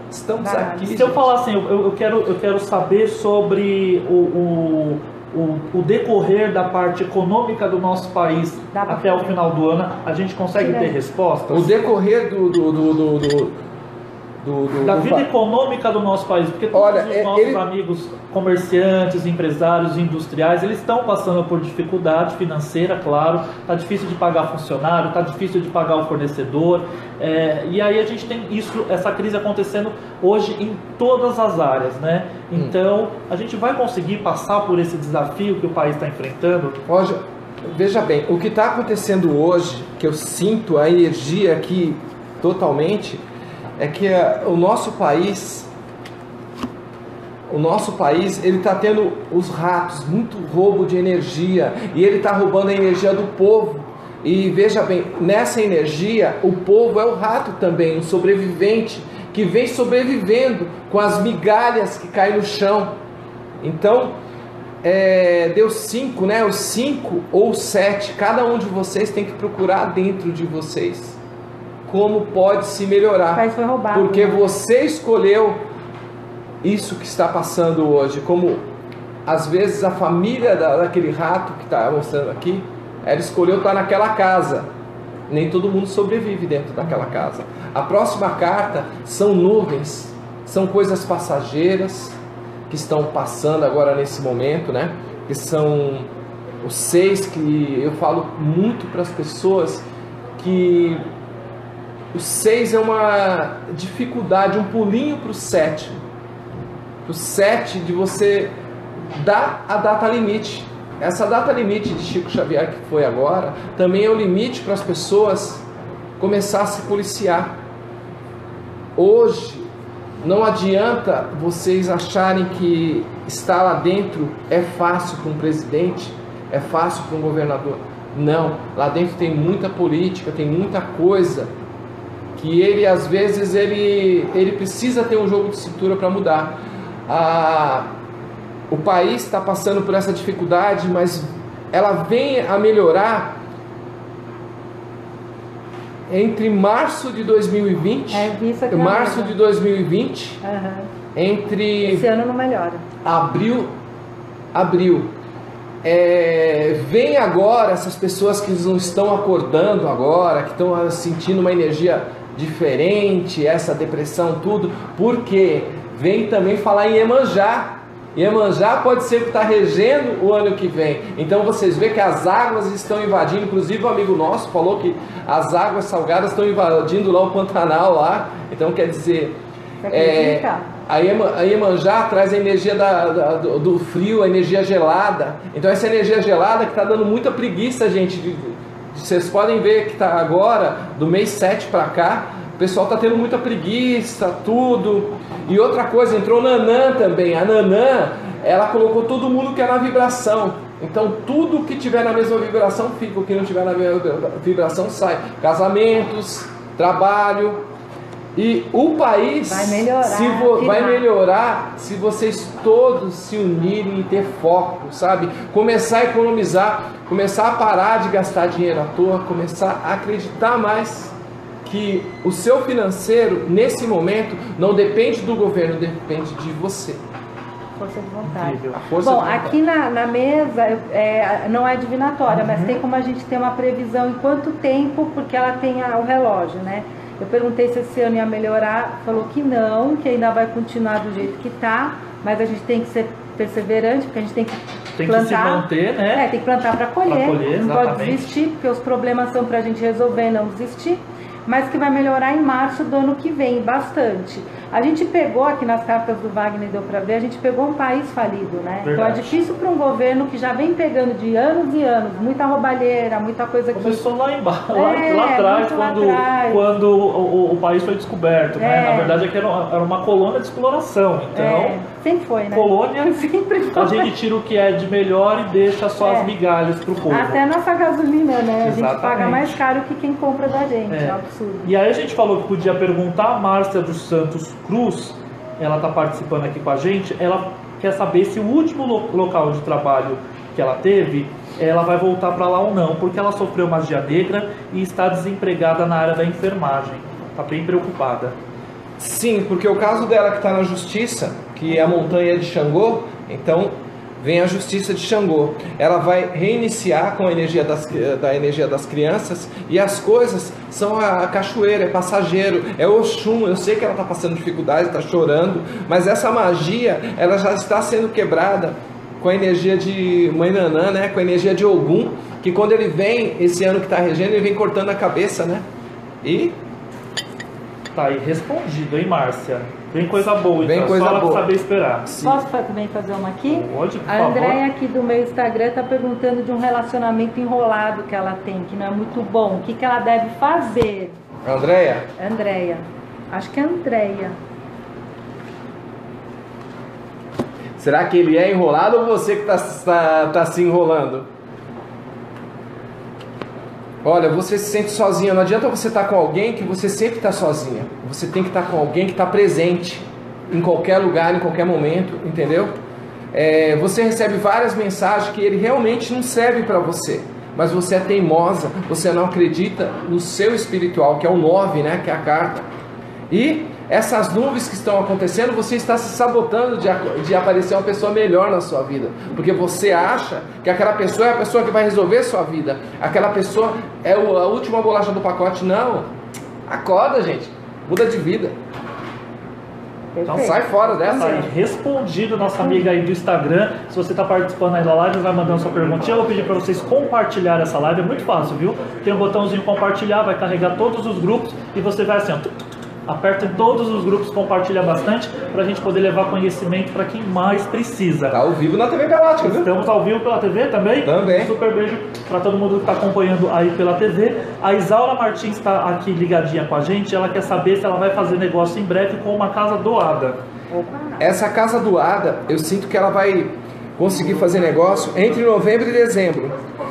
Estamos Vai. aqui. Se eu gente. falar assim, eu, eu, quero, eu quero saber sobre o, o, o, o decorrer da parte econômica do nosso país Dá pra até o fazer. final do ano, a gente consegue Tira ter aí. respostas? O decorrer do, do, do, do, do, do, do- Da do vida pa- econômica do nosso país, porque todos Olha, os é- nossos ele- amigos comerciantes, empresários, industriais, eles estão passando por dificuldade financeira, claro, está difícil de pagar funcionário, está difícil de pagar o fornecedor, é, e aí a gente tem isso, essa crise acontecendo hoje em todas as áreas, né? Então, a gente vai conseguir passar por esse desafio que o país está enfrentando? Roger, veja bem, o que está acontecendo hoje, que eu sinto a energia aqui totalmente, é que eh, o nosso país, o nosso país, ele está tendo os ratos, muito roubo de energia, e ele está roubando a energia do povo. E veja bem, nessa energia, o povo é o rato também, um sobrevivente, que vem sobrevivendo com as migalhas que caem no chão. Então, é, deu cinco, né? Os cinco ou sete, cada um de vocês tem que procurar dentro de vocês como pode se melhorar. O país foi roubado, Porque né? você escolheu isso que está passando hoje. Como às vezes a família da, daquele rato que está mostrando aqui, ela escolheu estar naquela casa. Nem todo mundo sobrevive dentro daquela casa. A próxima carta são nuvens, são coisas passageiras que estão passando agora nesse momento, né? Que são os seis, que eu falo muito para as pessoas que o seis é uma dificuldade, um pulinho para o sete. O sete de você dar a data limite. Essa data limite de Chico Xavier que foi agora, também é o limite para as pessoas começar a se policiar. Hoje, não adianta vocês acharem que estar lá dentro é fácil para um presidente, é fácil para um governador. Não, lá dentro tem muita política, tem muita coisa que ele, às vezes, ele, ele precisa ter um jogo de cintura para mudar. Ah, o país está passando por essa dificuldade, mas ela vem a melhorar entre março de dois mil e vinte, É, eu vi isso aqui na março mesa. de dois mil e vinte, Aham. entre Esse ano não melhora. abril, abril. É, vem agora essas pessoas que não estão acordando agora, que estão sentindo uma energia diferente, essa depressão, tudo, porque vem também falar em Iemanjá. Iemanjá pode ser que está regendo o ano que vem. Então vocês veem que as águas estão invadindo. Inclusive um amigo nosso falou que as águas salgadas estão invadindo lá o Pantanal lá. Então quer dizer, Você é, acredita? a, Iema, a Iemanjá traz a energia da, da, do, do frio, a energia gelada. Então essa energia gelada que está dando muita preguiça, gente. De, de, vocês podem ver que está agora, do mês sete para cá, o pessoal está tendo muita preguiça, tudo. E outra coisa, entrou Nanã também. A Nanã, ela colocou todo mundo que é na vibração. Então tudo que tiver na mesma vibração fica, o que não tiver na mesma vibração sai. Casamentos, trabalho. E o país Vai melhorar, se vo, vai afirmar. melhorar se vocês todos se unirem e ter foco, sabe? Começar a economizar, começar a parar de gastar dinheiro à toa, começar a acreditar mais que o seu financeiro, nesse momento, não depende do governo, depende de você. Força de vontade. Incrível. A força Bom, de vontade. aqui na, na mesa eu- é, não é divinatória, Uhum. mas tem como a gente ter uma previsão em quanto tempo, porque ela tem a- o relógio, né? Eu perguntei se esse ano ia melhorar, falou que não, que ainda vai continuar do jeito que tá, mas a gente tem que ser perseverante, porque a gente tem que Tem que plantar. se manter, né? É, tem que plantar para colher, Pra colher, não pode exatamente. desistir, porque os problemas são para a gente resolver e não desistir, mas que vai melhorar em março do ano que vem, bastante. A gente pegou aqui nas cartas do Wagner, deu para ver, a gente pegou um país falido, né? Então é Verdade. difícil para um governo que já vem pegando de anos e anos, muita roubalheira, muita coisa que... Começou lá embaixo, lá, É, lá atrás, muito lá quando, atrás. quando o, o- o país foi descoberto, né? É. Na verdade, aqui era uma, era uma colônia de exploração. Então, É, sempre foi, né? colônia, Sempre foi. a gente tira o que é de melhor e deixa só É. as migalhas pro povo. Até a nossa gasolina, né? A gente Exatamente. paga mais caro que quem compra da gente, é, É. um absurdo. E aí a gente falou que podia perguntar, a Márcia dos Santos Cruz, ela está participando aqui com a gente, ela quer saber se o último lo- local de trabalho que ela teve, ela vai voltar para lá ou não, porque ela sofreu magia negra e está desempregada na área da enfermagem. Está bem preocupada. Sim, porque o caso dela que está na justiça, que é a montanha de Xangô, então vem a justiça de Xangô. Ela vai reiniciar com a energia das, da energia das crianças, e as coisas são a cachoeira, é passageiro, é Oxum. Eu sei que ela está passando dificuldade, está chorando, mas essa magia ela já está sendo quebrada com a energia de Mãe Nanã, né? Com a energia de Ogum, que quando ele vem, esse ano que está regendo, ele vem cortando a cabeça, né? E... tá aí respondido, hein, Márcia? Vem coisa boa, Vem então coisa só ela boa. saber esperar. Sim. Posso também fazer uma aqui? Pode, por A favor. Andréia aqui do meu Instagram está perguntando de um relacionamento enrolado que ela tem, que não é muito bom. O que, que ela deve fazer? Andréia? Andréia. Acho que é Andréia. Será que ele é enrolado ou você que está tá, tá se enrolando? Olha, você se sente sozinha. Não adianta você estar com alguém que você sempre está sozinha. Você tem que estar com alguém que está presente em qualquer lugar, em qualquer momento, entendeu? É, você recebe várias mensagens que ele realmente não serve para você, mas você é teimosa, você não acredita no seu espiritual, que é o nove, né? Que é a carta. E essas nuvens que estão acontecendo, você está se sabotando de, de aparecer uma pessoa melhor na sua vida, porque você acha que aquela pessoa é a pessoa que vai resolver a sua vida, aquela pessoa é o, a última bolacha do pacote. Não, acorda, gente, muda de vida. Então sai fora dessa. Tá aí respondido, nossa amiga aí do Instagram. Se você está participando aí da live, vai mandando sua perguntinha. Eu vou pedir para vocês compartilhar essa live, é muito fácil, viu? Tem um botãozinho compartilhar, vai carregar todos os grupos e você vai assim, ó, aperta em todos os grupos, compartilha bastante para a gente poder levar conhecimento para quem mais precisa. Tá ao vivo na T V Galáctica, viu? Estamos ao vivo pela T V também? Também. Super beijo para todo mundo que está acompanhando aí pela T V. A Isaura Martins está aqui ligadinha com a gente. Ela quer saber se ela vai fazer negócio em breve com uma casa doada. Essa casa doada, eu sinto que ela vai conseguir fazer negócio entre novembro e dezembro.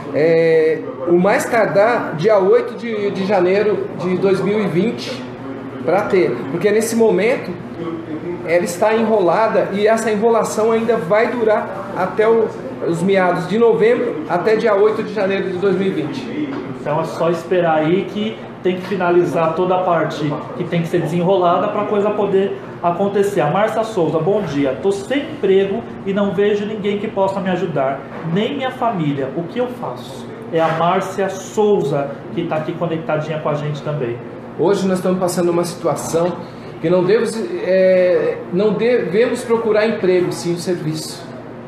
É, o mais tardar, dia oito de, de janeiro de dois mil e vinte, para ter, porque nesse momento ela está enrolada e essa enrolação ainda vai durar até o, os meados de novembro, até dia oito de janeiro de dois mil e vinte. Então é só esperar aí que tem que finalizar toda a parte que tem que ser desenrolada para a coisa poder acontecer. A Márcia Souza, bom dia, estou sem emprego e não vejo ninguém que possa me ajudar, nem minha família, o que eu faço? É a Márcia Souza que está aqui conectadinha com a gente também. Hoje nós estamos passando uma situação que não devemos, é, não devemos procurar emprego, sim o serviço.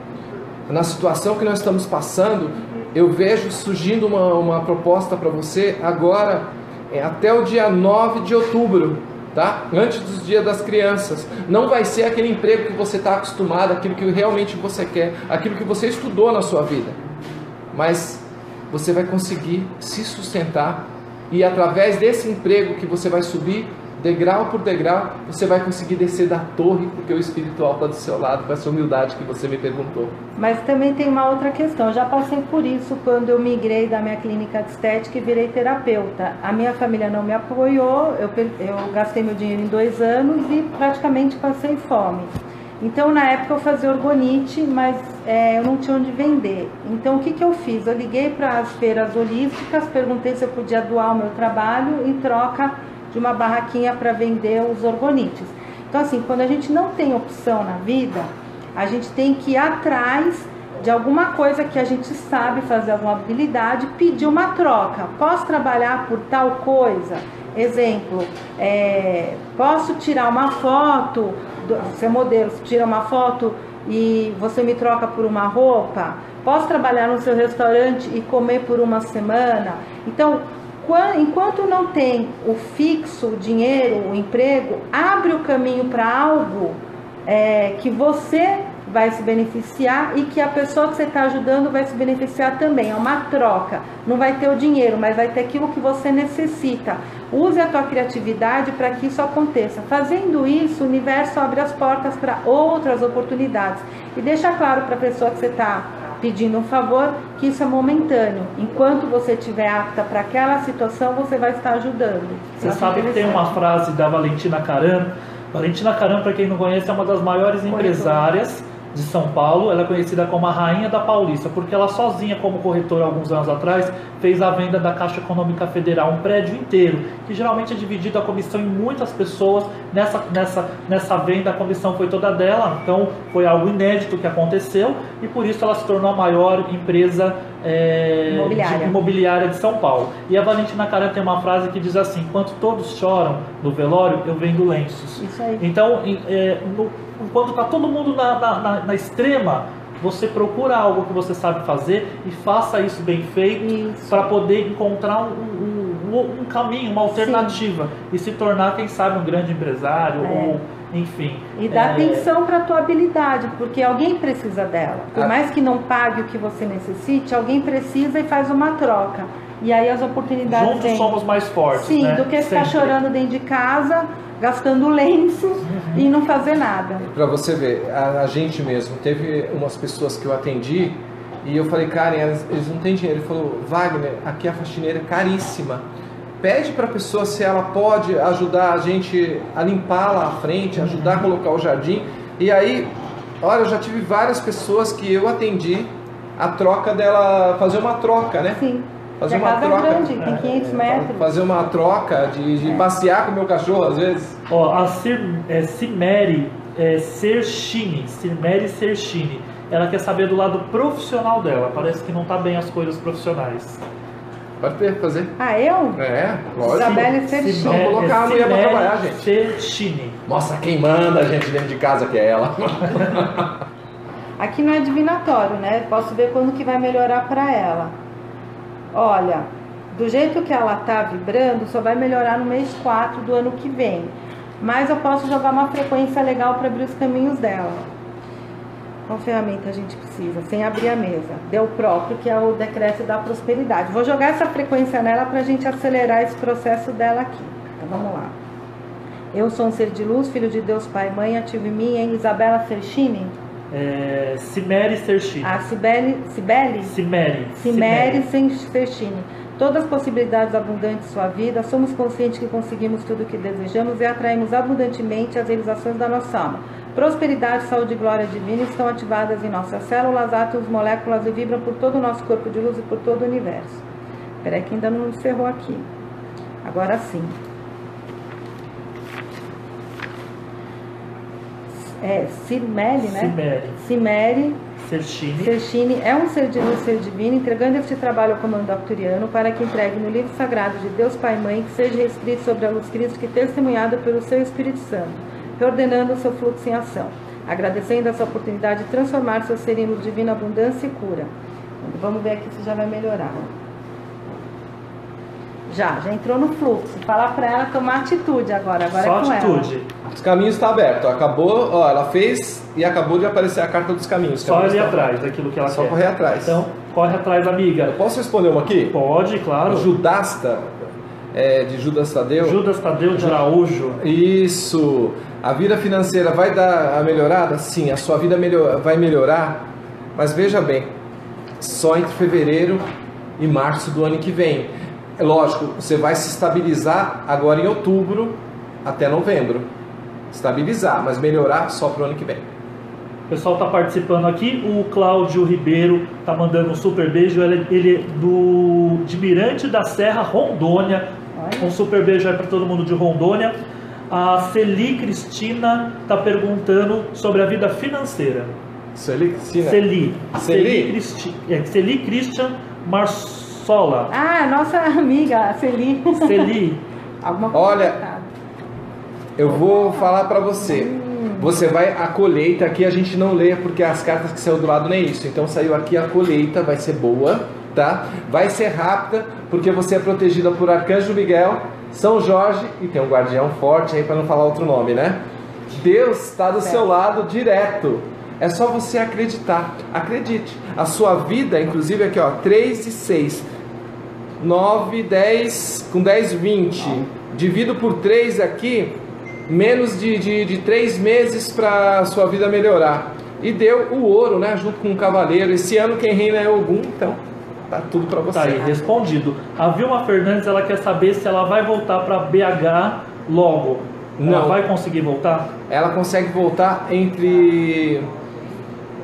Na situação que nós estamos passando, eu vejo surgindo uma, uma proposta para você agora, é, até o dia nove de outubro, tá? Antes dos dias das crianças. Não vai ser aquele emprego que você está acostumado, aquilo que realmente você quer, aquilo que você estudou na sua vida. Mas você vai conseguir se sustentar. E através desse emprego que você vai subir, degrau por degrau, você vai conseguir descer da torre, porque o espiritual está do seu lado, com essa humildade que você me perguntou. Mas também tem uma outra questão. Eu já passei por isso quando eu migrei da minha clínica de estética e virei terapeuta. A minha família não me apoiou, eu, eu gastei meu dinheiro em dois anos e praticamente passei fome. Então, na época, eu fazia orgonite, mas é, eu não tinha onde vender. Então, o que, que eu fiz? Eu liguei para as feiras holísticas, perguntei se eu podia doar o meu trabalho em troca de uma barraquinha para vender os orgonites. Então, assim, quando a gente não tem opção na vida, a gente tem que ir atrás de alguma coisa que a gente sabe fazer, alguma habilidade, pedir uma troca. Posso trabalhar por tal coisa? Exemplo, é, posso tirar uma foto, você é modelo, você tira uma foto e você me troca por uma roupa? Posso trabalhar no seu restaurante e comer por uma semana? Então, enquanto não tem o fixo, o dinheiro, o emprego, abre o caminho para algo é, que você vai se beneficiar e que a pessoa que você está ajudando vai se beneficiar também. É uma troca. Não vai ter o dinheiro, mas vai ter aquilo que você necessita. Use a tua criatividade para que isso aconteça. Fazendo isso, o universo abre as portas para outras oportunidades. E deixa claro para a pessoa que você está pedindo um favor que isso é momentâneo. Enquanto você estiver apta para aquela situação, você vai estar ajudando. Você sabe que tem uma frase da Valentina Caram. Valentina Caram, para quem não conhece, é uma das maiores empresárias de São Paulo. Ela é conhecida como a Rainha da Paulista, porque ela sozinha, como corretora, alguns anos atrás, fez a venda da Caixa Econômica Federal, um prédio inteiro, que geralmente é dividido a comissão em muitas pessoas. Nessa, nessa, nessa venda, a comissão foi toda dela, então foi algo inédito que aconteceu, e por isso ela se tornou a maior empresa é, imobiliária. De, imobiliária de São Paulo. E a Valentina Caran tem uma frase que diz assim: enquanto todos choram no velório, eu vendo lenços. Isso aí. Então, é, no, enquanto está todo mundo na, na, na, na extrema, você procura algo que você sabe fazer e faça isso bem feito para poder encontrar um, um, um caminho, uma alternativa. Sim. E se tornar, quem sabe, um grande empresário é. ou, enfim. E dá é... atenção para a tua habilidade, porque alguém precisa dela. Por ah. mais que não pague o que você necessite, alguém precisa e faz uma troca. E aí as oportunidades Juntos vêm. somos mais fortes. Sim, né? do que ficar Sempre. chorando dentro de casa, gastando lenço uhum. e não fazer nada. Para você ver, a, a gente mesmo, teve umas pessoas que eu atendi e eu falei, Karen, eles, eles não têm dinheiro. Ele falou, Wagner, aqui a faxineira é caríssima. Pede para a pessoa se ela pode ajudar a gente a limpar lá à frente, ajudar uhum. a colocar o jardim. E aí, olha, eu já tive várias pessoas que eu atendi a troca dela, fazer uma troca, né? Sim. Fazer a uma casa troca, é grande, tem quinhentos metros. Fazer uma troca de, de é. passear com o meu cachorro às vezes. Ó, a Cir, é, Cimeri é, Serchini, Cimeri Serchini, ela quer saber do lado profissional dela. Parece que não está bem as coisas profissionais. Pode fazer. Ah, eu? É, lógico. Isabelle Serchini. Vamos colocar a mulher para trabalhar, gente. Serchini. Mostra quem manda a gente dentro de casa, que é ela. Aqui não é divinatório, né? Posso ver quando que vai melhorar para ela. Olha, do jeito que ela tá vibrando, só vai melhorar no mês quatro do ano que vem. Mas eu posso jogar uma frequência legal para abrir os caminhos dela. Qual ferramenta a gente precisa? Sem abrir a mesa. Deu próprio, que é o decreto da prosperidade. Vou jogar essa frequência nela para a gente acelerar esse processo dela aqui. Então vamos lá. Eu sou um ser de luz, filho de Deus, Pai e Mãe, ativo em mim, em Isabela Serchini. É, Cimeri Serchini. Ah, Cibele, Cibele? Cimeri. Cimeri Serchini. Todas as possibilidades abundantes de sua vida, somos conscientes que conseguimos tudo o que desejamos e atraímos abundantemente as realizações da nossa alma. Prosperidade, saúde e glória divina estão ativadas em nossas células, átomos, moléculas e vibram por todo o nosso corpo de luz e por todo o universo. Espera aí que ainda não encerrou aqui. Agora sim. É, Cimeri, né? Cimeri. Cimeri Serchini. Serchini é um ser de luz, ser divino, entregando este trabalho ao comando arcturiano para que entregue no livro sagrado de Deus Pai e Mãe, que seja escrito sobre a luz crística e testemunhada pelo seu Espírito Santo, reordenando o seu fluxo em ação, agradecendo essa oportunidade de transformar seu ser em luz divina, abundância e cura. Vamos ver aqui se já vai melhorar. Já, já entrou no fluxo. Falar para ela tomar atitude agora. Agora Só é com atitude. Ela. Os caminhos estão abertos. Acabou, ó, ela fez e acabou de aparecer a carta dos caminhos. Só ali atrás daquilo que ela Só quer. Só correr atrás. Então, corre atrás, amiga. Eu posso responder uma aqui? Pode, claro. Judasta, é, de Judas Tadeu. Judas Tadeu de Araújo. Isso. A vida financeira vai dar a melhorada? Sim, a sua vida melhor, vai melhorar. Mas veja bem, só entre fevereiro e março do ano que vem. É lógico, você vai se estabilizar agora em outubro até novembro. Estabilizar, mas melhorar só para o ano que vem. O pessoal está participando aqui. O Cláudio Ribeiro está mandando um super beijo. Ele, ele é do, de Mirante da Serra, Rondônia. Um super beijo aí para todo mundo de Rondônia. A Celi Cristina está perguntando sobre a vida financeira. Celi Cristina? Celi. Celi? Celi, é, Celi Christian Marsola. Ah, nossa amiga, Celi. Celi. Alguma coisa. Olha, eu vou falar para você. Hum. Você vai, a colheita aqui a gente não lê porque as cartas que saiu do lado nem é isso. Então saiu aqui a colheita, vai ser boa, tá? Vai ser rápida porque você é protegida por Arcanjo Miguel, São Jorge e tem um guardião forte aí para não falar outro nome, né? Deus está do seu lado direto. É só você acreditar. Acredite. A sua vida, inclusive aqui ó, três e seis, nove, dez, com dez, vinte. Divido por três aqui, menos de, de, de três meses para a sua vida melhorar. E deu o ouro, né? Junto com o cavaleiro. Esse ano quem reina é Ogum, então tá tudo para você. Tá aí, respondido. A Vilma Fernandes, ela quer saber se ela vai voltar para B H logo. Ela Não. vai conseguir voltar? Ela consegue voltar entre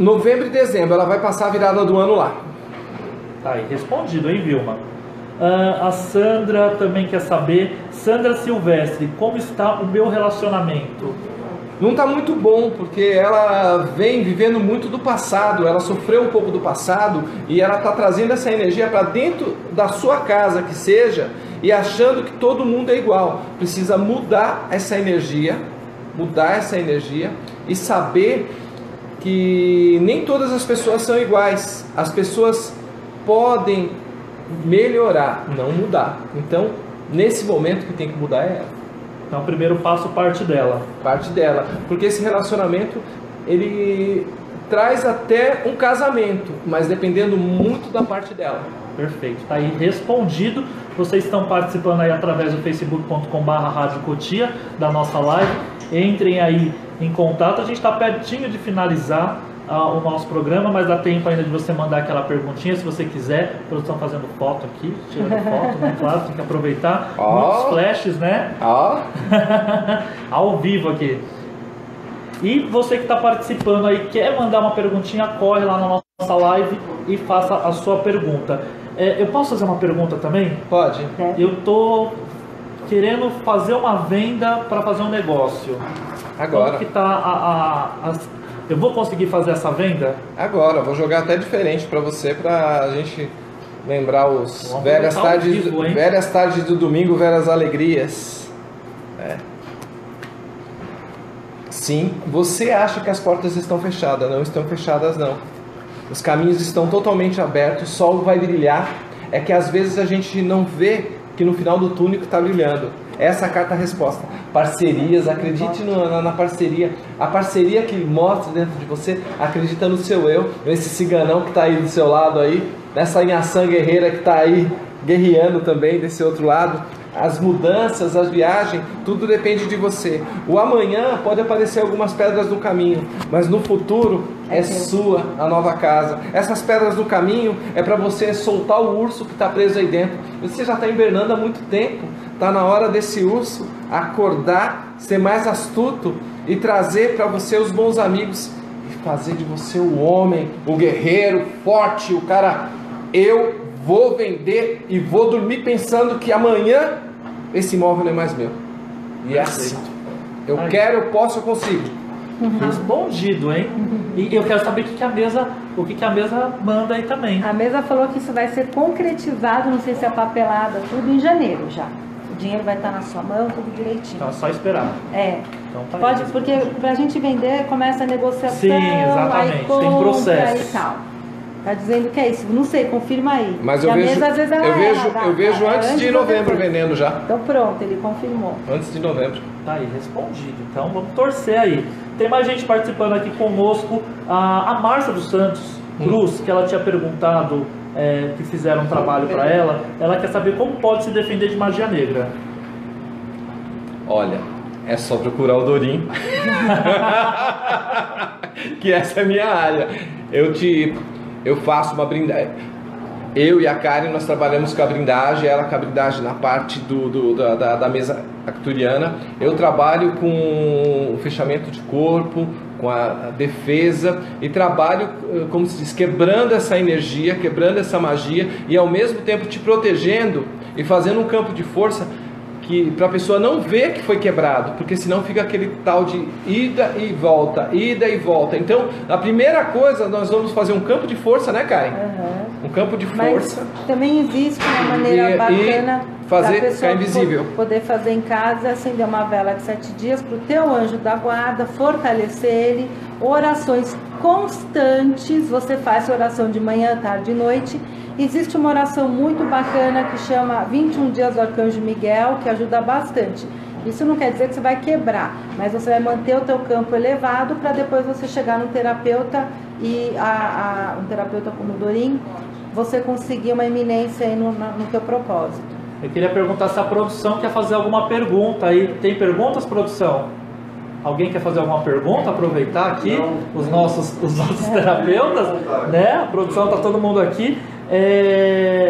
novembro e dezembro, ela vai passar a virada do ano lá. Tá aí, respondido, hein, Vilma? Uh, a Sandra também quer saber, Sandra Silvestre, como está o meu relacionamento? Não está muito bom, porque ela vem vivendo muito do passado, ela sofreu um pouco do passado e ela está trazendo essa energia para dentro da sua casa, que seja, e achando que todo mundo é igual. Precisa mudar essa energia, mudar essa energia e saber que nem todas as pessoas são iguais. As pessoas podem melhorar, não mudar. Então, nesse momento que tem que mudar é ela. Então, o primeiro passo parte dela. Parte dela, porque esse relacionamento, ele traz até um casamento, mas dependendo muito da parte dela. Perfeito, tá aí respondido. Vocês estão participando aí através do facebook ponto com barra Rádio Cotia, da nossa live. Entrem aí em contato, a gente está pertinho de finalizar uh, o nosso programa, mas dá tempo ainda de você mandar aquela perguntinha, se você quiser. A produção fazendo foto aqui, tirando foto, né? Claro, tem que aproveitar. Oh. Muitos flashes, né? Ó. Oh. Ao vivo aqui. E você que está participando aí, quer mandar uma perguntinha, corre lá na nossa live e faça a sua pergunta. É, eu posso fazer uma pergunta também? Pode. Eu tô querendo fazer uma venda para fazer um negócio. Agora. Como que tá a, a, a, eu vou conseguir fazer essa venda? Agora, vou jogar até diferente para você, para a gente lembrar os Vamos velhas aproveitar tardes, ao vivo, hein? velhas tardes do domingo, velhas alegrias. É. Sim, você acha que as portas estão fechadas, não estão fechadas não. Os caminhos estão totalmente abertos, o sol vai brilhar. É que às vezes a gente não vê que no final do túnel está brilhando. Essa é a carta resposta. Parcerias, acredite no, na, na parceria. A parceria que mostra dentro de você, acredita no seu eu, nesse ciganão que está aí do seu lado aí, nessa Inhaçã guerreira que está aí guerreando também desse outro lado. As mudanças, as viagens, tudo depende de você. O amanhã pode aparecer algumas pedras no caminho, mas no futuro é sua a nova casa. Essas pedras no caminho é para você soltar o urso que está preso aí dentro. Você já está hibernando há muito tempo. Está na hora desse urso acordar, ser mais astuto e trazer para você os bons amigos e fazer de você o homem, o guerreiro, forte, o cara. Eu vou vender e vou dormir pensando que amanhã esse imóvel não é mais meu. E é assim. Eu Ai. quero, eu posso, eu consigo. Uhum. Respondido, hein? E eu quero saber o que, que a mesa, o que, que a mesa manda aí também. A mesa falou que isso vai ser concretizado, não sei se é papelada, tudo em janeiro já. O dinheiro vai estar na sua mão, tudo direitinho. Então é só esperar. É. Então, tá Pode, aí. porque pra gente vender começa a negociação, Sim, exatamente. aí compra Tem processo. e tal. Tá dizendo que é isso, não sei, confirma aí. Mas E eu a vejo, mesa, às vezes, ela eu é vejo, a data, eu vejo é antes de ou novembro depois. vendendo já. Então pronto, ele confirmou. Antes de novembro. Tá aí, respondido. Então vamos torcer aí. Tem mais gente participando aqui conosco. A, a Márcia dos Santos Cruz, hum. que ela tinha perguntado, é, que fizeram um trabalho para ela, ela quer saber como pode se defender de magia negra. Olha, é só procurar o Dorim. Que essa é a minha área. Eu te... Eu faço uma brindagem. Eu e a Karen, nós trabalhamos com a brindagem, ela com a brindagem na parte do, do, da, da, da mesa acturiana. Eu trabalho com o fechamento de corpo, com a defesa, e trabalho, como se diz, quebrando essa energia, quebrando essa magia, e ao mesmo tempo te protegendo e fazendo um campo de força que para a pessoa não ver que foi quebrado, porque senão fica aquele tal de ida e volta, ida e volta. Então, a primeira coisa, nós vamos fazer um campo de força, né, Karen? Uhum. Um campo de força. Mas também existe uma maneira E- bacana e fazer da pessoa ficar invisível. po- poder fazer em casa, acender uma vela de sete dias para o teu anjo da guarda, fortalecer ele, orações constantes. Você faz oração de manhã, tarde e noite. Existe uma oração muito bacana que chama vinte e um dias do Arcanjo Miguel, que ajuda bastante. Isso não quer dizer que você vai quebrar, mas você vai manter o teu campo elevado para depois você chegar no terapeuta e a, a, um terapeuta como o Dorim, você conseguir uma eminência aí no, no teu propósito. Eu queria perguntar se a produção quer fazer alguma pergunta aí. Tem perguntas, produção? Alguém quer fazer alguma pergunta? Aproveitar aqui os nossos, os nossos terapeutas, né? A produção tá todo mundo aqui. É...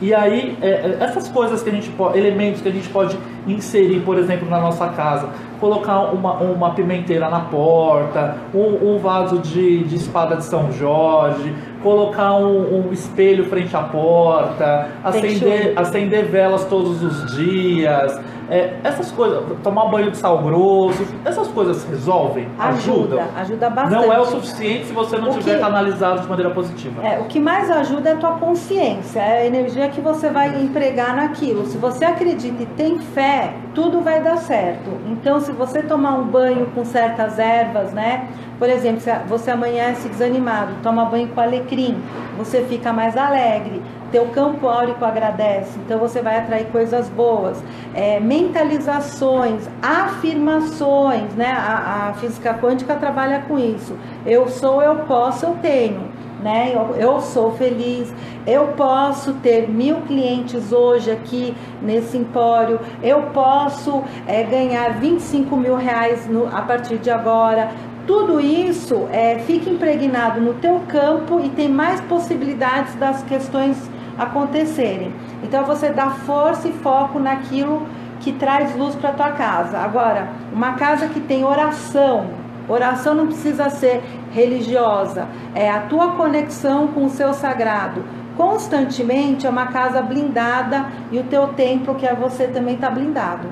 E aí, é, essas coisas que a gente pode, elementos que a gente pode inserir, por exemplo, na nossa casa, colocar uma, uma pimenteira na porta, um, um vaso de, de espada de São Jorge, colocar um, um espelho frente à porta, acender, acender velas todos os dias, é, essas coisas, tomar banho de sal grosso, essas coisas resolvem? Ajuda, Ajudam? ajuda bastante. Não é o suficiente se você não O tiver que- canalizado de maneira positiva. É, o que mais ajuda é a tua consciência, é a energia que você vai empregar naquilo. Se você acredita e tem fé, tudo vai dar certo. Então, se você tomar um banho com certas ervas, né? Por exemplo, se você amanhece desanimado, toma banho com alecrim, você fica mais alegre, teu campo áurico agradece, então você vai atrair coisas boas. É, mentalizações, afirmações, né? A, a física quântica trabalha com isso. Eu sou, eu posso, eu tenho. Né? Eu, eu sou feliz, eu posso ter mil clientes hoje aqui nesse empório, eu posso é, ganhar vinte e cinco mil reais no, a partir de agora. Tudo isso é, fica impregnado no teu campo e tem mais possibilidades das questões acontecerem. Então você dá força e foco naquilo que traz luz para tua casa. Agora, uma casa que tem oração, oração não precisa ser religiosa, é a tua conexão com o seu sagrado. Constantemente é uma casa blindada e o teu templo, que é você, também está blindado.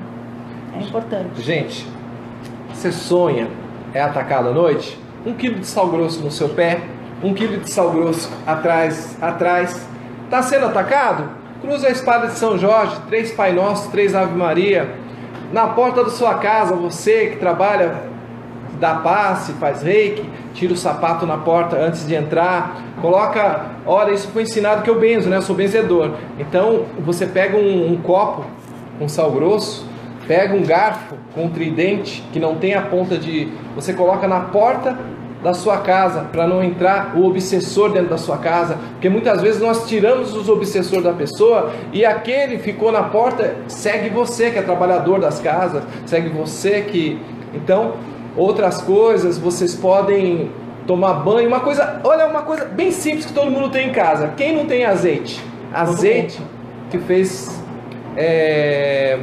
É importante. Gente, você sonha, é atacado à noite? Um quilo de sal grosso no seu pé, um quilo de sal grosso atrás, atrás. Está sendo atacado? Cruza a espada de São Jorge, três Pai Nosso, três Ave Maria. Na porta da sua casa, você que trabalha, dá passe, faz reiki, tira o sapato na porta antes de entrar, coloca, olha, isso foi ensinado que eu benzo, né? Eu sou benzedor. Então, você pega um, um copo com sal grosso, pega um garfo com um tridente que não tem a ponta de... Você coloca na porta da sua casa para não entrar o obsessor dentro da sua casa, porque muitas vezes nós tiramos os obsessores da pessoa e aquele ficou na porta, segue você que é trabalhador das casas, segue você que... Então, outras coisas, vocês podem tomar banho, uma coisa, olha, uma coisa bem simples que todo mundo tem em casa. Quem não tem azeite? Azeite que fez... É,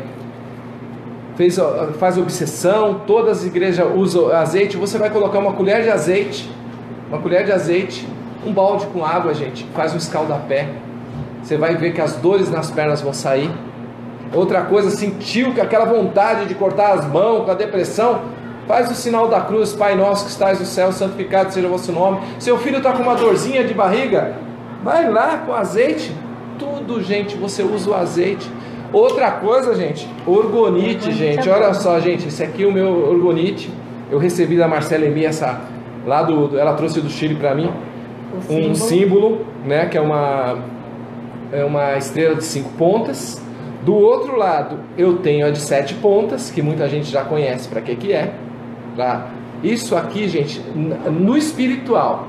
Fez, faz obsessão, todas as igrejas usam azeite. Você vai colocar uma colher de azeite, uma colher de azeite, um balde com água, gente, faz um escaldapé. Você vai ver que as dores nas pernas vão sair. Outra coisa, sentiu que aquela vontade de cortar as mãos com a depressão, faz o sinal da cruz, Pai Nosso que estás no céu, santificado seja o vosso nome. Seu filho está com uma dorzinha de barriga, vai lá com azeite. Tudo, gente, você usa o azeite. Outra coisa, gente, orgonite, gente, olha só, gente, esse aqui é o meu orgonite, eu recebi da Marcela Emi, essa, lá do, ela trouxe do Chile para mim, um símbolo, né, que é uma, é uma estrela de cinco pontas. Do outro lado, eu tenho a de sete pontas, que muita gente já conhece para que que é, tá? Isso aqui, gente, no espiritual,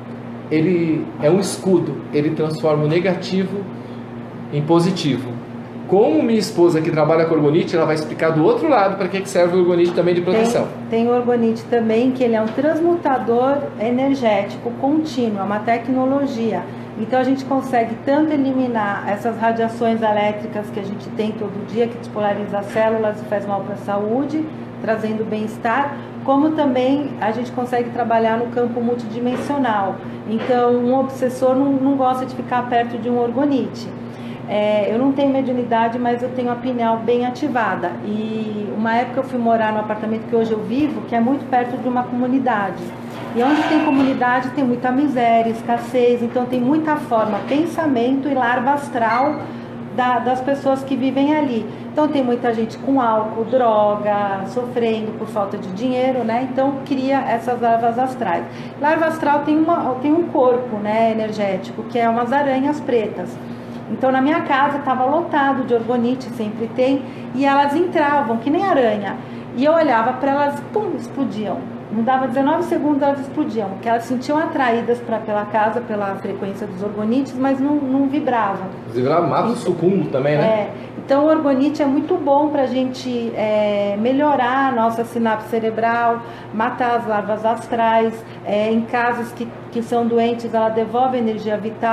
ele é um escudo, ele transforma o negativo em positivo. Como minha esposa que trabalha com orgonite, ela vai explicar do outro lado para que que serve o orgonite também de proteção. Tem, tem o orgonite também, que ele é um transmutador energético contínuo, é uma tecnologia. Então a gente consegue tanto eliminar essas radiações elétricas que a gente tem todo dia, que despolariza as células e faz mal para a saúde, trazendo bem-estar, como também a gente consegue trabalhar no campo multidimensional. Então um obsessor não, não gosta de ficar perto de um orgonite. É, eu não tenho mediunidade, mas eu tenho a pineal bem ativada. E uma época eu fui morar no apartamento que hoje eu vivo, que é muito perto de uma comunidade. E onde tem comunidade tem muita miséria, escassez, então tem muita forma, pensamento e larva astral da, das pessoas que vivem ali. Então tem muita gente com álcool, droga, sofrendo por falta de dinheiro, né? Então cria essas larvas astrais. Larva astral tem, uma, tem um corpo, né, energético, que é umas aranhas pretas. Então na minha casa estava lotado de orgonite, sempre tem, e elas entravam, que nem aranha. E eu olhava para elas, pum, explodiam. Não dava dezenove segundos, elas explodiam, porque elas se sentiam atraídas pra, pela casa, pela frequência dos orgonites, mas não, não vibravam. Vibrava, mata o sucumbo também, né? É, então o orgonite é muito bom para a gente é, melhorar a nossa sinapse cerebral, matar as larvas astrais. É, em casos que, que são doentes, ela devolve energia vital.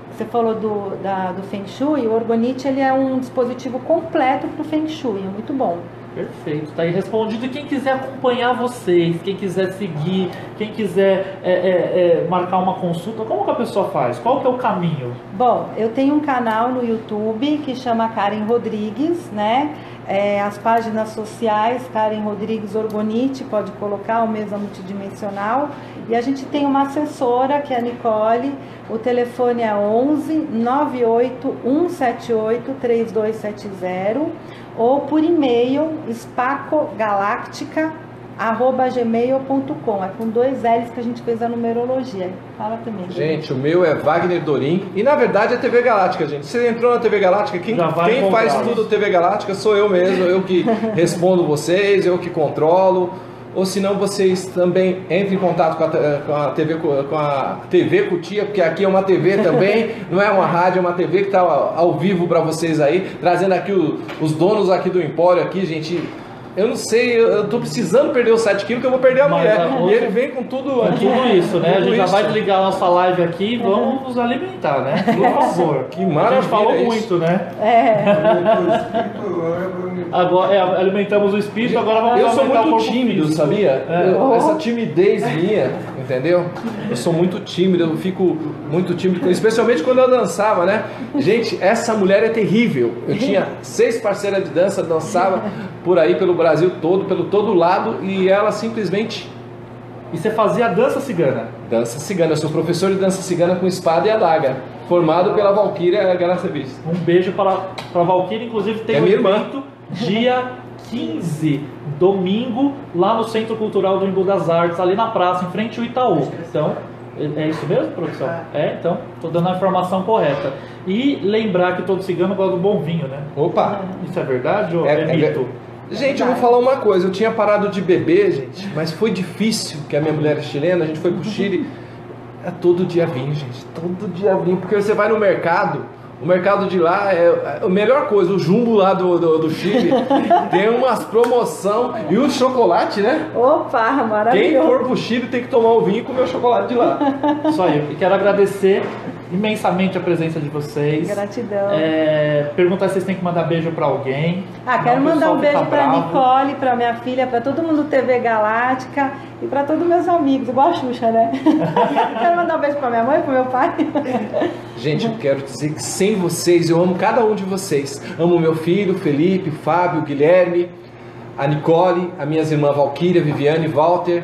você falou do, da, do Feng Shui, o Orgonite ele é um dispositivo completo para o Feng Shui, é muito bom. Perfeito, tá aí respondido. E quem quiser acompanhar vocês, quem quiser seguir, quem quiser é, é, é, marcar uma consulta, como que a pessoa faz? Qual que é o caminho? Bom, eu tenho um canal no YouTube que chama Karen Rodrigues, né? É, as páginas sociais, Karen Rodrigues Orgonite, pode colocar, o Mesa Multidimensional. E a gente tem uma assessora, que é a Nicole, o telefone é onze, nove oito um sete oito, três dois sete zero, ou por e-mail, spacogalactica, arroba gmail ponto com. É com dois L's que a gente fez a numerologia. Fala também. Gente, o meu é Wagner Dorim. E na verdade é T V Galáctica, gente. Você entrou na T V Galáctica, quem, quem faz tudo T V Galáctica sou eu mesmo. Eu que respondo vocês, eu que controlo. Ou se não, vocês também entrem em contato com a, com a T V com a T V Cutia, porque aqui é uma T V também, não é uma rádio, é uma T V que está ao, ao vivo para vocês aí, trazendo aqui o, os donos aqui do Empório aqui, gente. Eu não sei, eu tô precisando perder os sete quilos que eu vou perder a Mas, mulher. a E ele vem com tudo aqui. Tudo isso, né? Tudo a gente isso. já vai desligar a nossa live aqui e vamos nos alimentar, né? Por favor. Que maravilha. A gente falou isso. muito, né? É. Agora, é, alimentamos o espírito, agora vamos Eu sou alimentar o muito corpo tímido, físico. sabia? É. Eu- essa timidez minha, entendeu? Eu sou muito tímido, eu fico muito tímido, especialmente quando eu dançava, né? Gente, essa mulher é terrível. Eu tinha seis parceiras de dança, dançava por aí pelo Brasil todo, pelo todo lado, e ela simplesmente E você fazia dança cigana? dança cigana. Eu sou professor de dança cigana com espada e adaga, formado pela Valquíria Garacevis. Um beijo para a Valquíria, inclusive tem É um minha irmã. evento dia quinze, domingo, lá no Centro Cultural do Embu das Artes, ali na praça, em frente ao Itaú. Então, é isso mesmo, produção? É, então, estou dando a informação correta. E lembrar que todo cigano gosta do bom vinho, né? Opa! Isso é verdade ou É- é, é mito? Gente, eu vou falar uma coisa, eu tinha parado de beber, gente, mas foi difícil, porque a minha mulher é chilena, a gente foi pro Chile, é todo dia vinho, gente, todo dia vinho, porque você vai no mercado, o mercado de lá é a melhor coisa, o jumbo lá do, do, do Chile, tem umas promoção, e o chocolate, né? Opa, Quem maravilhoso. for pro Chile tem que tomar o vinho e comer o chocolate de lá. Isso aí. E quero agradecer imensamente a presença de vocês. Gratidão. É, perguntar se vocês têm que mandar beijo pra alguém. Ah, quero Não, o mandar pessoal um beijo fica pra bravo. Nicole, pra minha filha, pra todo mundo do T V Galáctica e pra todos meus amigos, igual a Xuxa, né? Quero mandar um beijo pra minha mãe, pro meu pai. Gente, eu quero dizer que sem vocês, eu amo cada um de vocês. Amo meu filho, Felipe, Fábio, Guilherme, a Nicole, as minhas irmãs Valquíria, Viviane, Walter.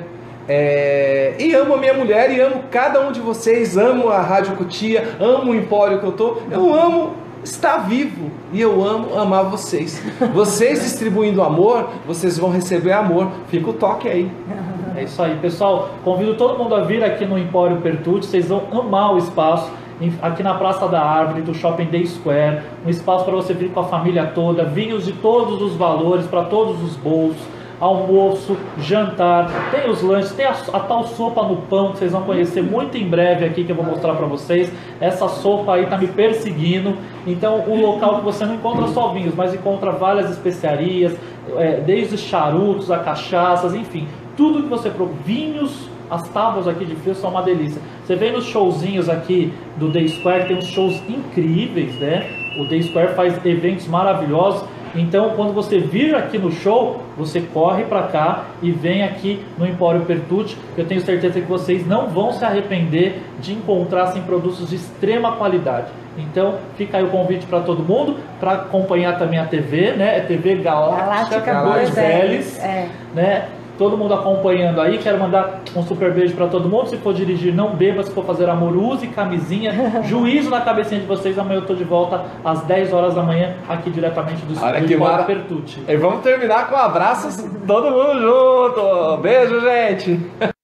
É, e amo a minha mulher e amo cada um de vocês. Amo a Rádio Cutia, amo o Empório que eu tô. Eu amo estar vivo e eu amo amar vocês. Vocês distribuindo amor, vocês vão receber amor. Fica o toque aí. É isso aí, pessoal. Convido todo mundo a vir aqui no Empório Pertucci. Vocês vão amar o espaço. em- Aqui na Praça da Árvore, do Shopping Day Square. Um espaço para você vir com a família toda. Vinhos de todos os valores, para todos os bolsos. Almoço, jantar, tem os lanches, tem a, a tal sopa no pão que vocês vão conhecer muito em breve aqui, que eu vou mostrar para vocês. Essa sopa aí tá me perseguindo. Então, um local que você não encontra só vinhos, mas encontra várias especiarias, é, desde charutos a cachaças, enfim, tudo que você procura. Vinhos, as tábuas aqui de frio são uma delícia. Você vem nos showzinhos aqui do Day Square, tem uns shows incríveis, né? O Day Square faz eventos maravilhosos. Então, quando você vir aqui no show, você corre para cá e vem aqui no Empório Pertucci, que eu tenho certeza que vocês não vão se arrepender de encontrar assim, produtos de extrema qualidade. Então, fica aí o convite para todo mundo, para acompanhar também a T V, né? É T V Galáctica, Galáctica dois dois L's, É. né? Todo mundo acompanhando aí, quero mandar um super beijo para todo mundo. Se for dirigir, não beba. Se for fazer amor, use camisinha. Juízo na cabecinha de vocês. Amanhã eu tô de volta às dez horas da manhã, aqui diretamente do Olha do que Empório mara- Pertucci. E vamos terminar com abraços, todo mundo junto. Beijo, gente.